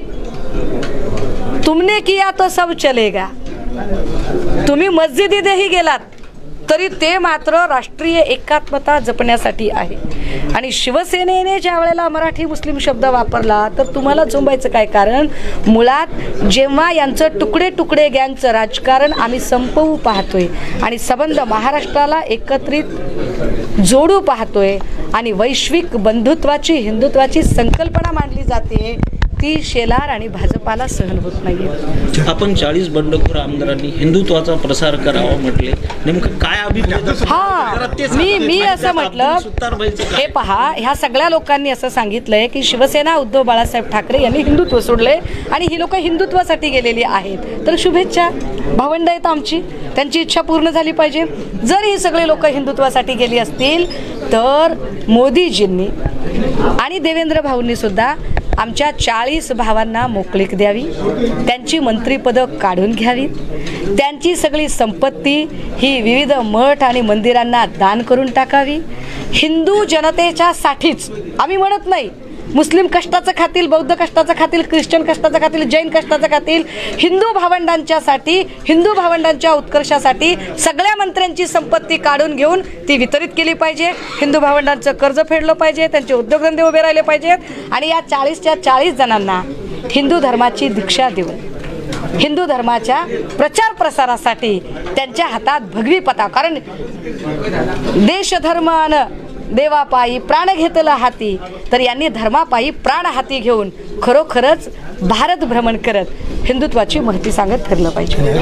तुमने किया तो सब चलेगा. तुम्ही मस्जिदीतही गेलात तरी ते मात्र राष्ट्रीय एकात्मता जपण्यासाठी आहे. आणि शिवसेनेने ज्या वेळेला मराठी मुस्लिम शब्द वापरला तर तुम्हाला झोंबायचं काय? कारण मुळात जेव्हा यांचं तुकडे तुकडे गँगचं राजकारण आम्ही संपवू पाहतोय आणि संबंध महाराष्ट्राला एकत्रित जोडू पाहतोय आणि वैश्विक बंधुत्वाची हिंदुत्वाची संकल्पना मांडली जाते ती शेलार आणि भाजपाला सहन होत नाहीये. आपण चाळीस बंडखोर आमदारांनी हिंदुत्वाचा प्रसार करावा म्हटले, नेमकं काय अभिप्राय? हा, मी मी असं म्हटलं हे पहा, ह्या सगळ्या लोकांनी असं सांगितलंय की शिवसेना उद्धव बाळासाहेब ठाकरे यांनी हिंदुत्व सोडले आणि ही लोक हिंदुत्वासाठी गेलेली आहेत. तर शुभेच्छा, भावंड आहेत आमची, त्यांची इच्छा पूर्ण झाली पाहिजे. जर ही सगळे लोक हिंदुत्वासाठी गेली असतील तर मोदीजींनी आणि देवेंद्र भाऊंनी सुद्धा आमच्या चाळीस भावांना मोकळीक द्यावी, त्यांची मंत्रिपदं काढून घ्यावीत, त्यांची सगळी संपत्ती ही विविध मठ आणि मंदिरांना दान करून टाकावी. हिंदू जनतेच्या साठीच, आम्ही म्हणत नाही मुस्लिम कष्टाचं खातील, बौद्ध कष्टाचं खातील, ख्रिश्चन कष्टाचं खातील, जैन कष्टाचं खातील, हिंदू भावंडांच्यासाठी, हिंदू भावंडांच्या उत्कर्षासाठी सगळ्या मंत्र्यांची संपत्ती काढून घेऊन ती वितरित केली पाहिजे. हिंदू भावंडांचं कर्ज फेडलं पाहिजे, त्यांचे उद्योगधंदे उभे राहिले पाहिजेत आणि या चाळीसच्या चाळीस जणांना हिंदू धर्माची दीक्षा देऊन हिंदू धर्माच्या प्रचार प्रसारासाठी त्यांच्या त्यांच्या हातात भगवी पताका, कारण देशधर्मान देवापायी प्राण घेतला हाती, तर यांनी धर्मापायी प्राण हाती घेऊन खरोखरच भारत भ्रमण करत हिंदुत्वाची महती सांगत फिरलं पाहिजे.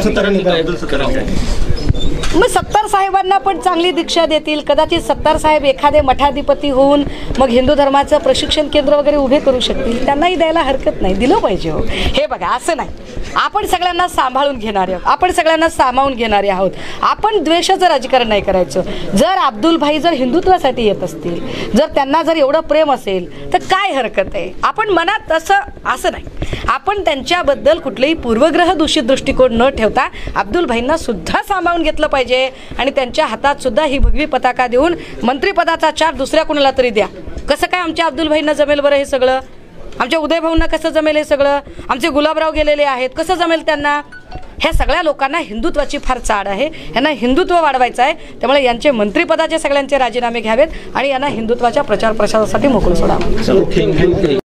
मग सत्तार साहेबांना पण चांगली दीक्षा देतील, कदाचित सत्तार साहेब एखादे मठाधिपती होऊन मग हिंदू धर्माचं प्रशिक्षण केंद्र वगैरे उभे करू शकतील, त्यांनाही द्यायला हरकत नाही, दिलं पाहिजे. हो हे बघा, असं नाही आपण सगळ्यांना सांभाळून घेणारे आहोत, आपण सगळ्यांना सामावून घेणारे आहोत, आपण द्वेषाचं राजकारण नाही करायचं. जर अब्दुल भाई जर हिंदुत्वासाठी येत असतील, जर त्यांना जर एवढं प्रेम असेल तर काय हरकत आहे. आपण मनात असं असं नाही, आपण त्यांच्याबद्दल कुठलेही पूर्वग्रह दूषित दृष्टिकोन न ठेवता अब्दुल भाईंना सुद्धा सामावून घेतलं पाहिजे आणि त्यांच्या हातात सुद्धा ही भगवी पताका देऊन मंत्रिपदाचा चार दुसऱ्या कुणाला तरी द्या. कसं काय आमच्या अब्दुल भाईंना जमेल बरं हे सगळं? आमच्या उदय भाऊंना कसं जमेल हे सगळं? आमचे गुलाबराव गेलेले आहेत, कसं जमेल त्यांना? ह्या सगळ्या लोकांना हिंदुत्वाची फार चाड आहे, यांना हिंदुत्व वाढवायचं आहे. त्यामुळे यांचे मंत्रिपदाचे सगळ्यांचे राजीनामे घ्यावेत आणि यांना हिंदुत्वाच्या प्रचार प्रसारासाठी मोकळं सोडावं.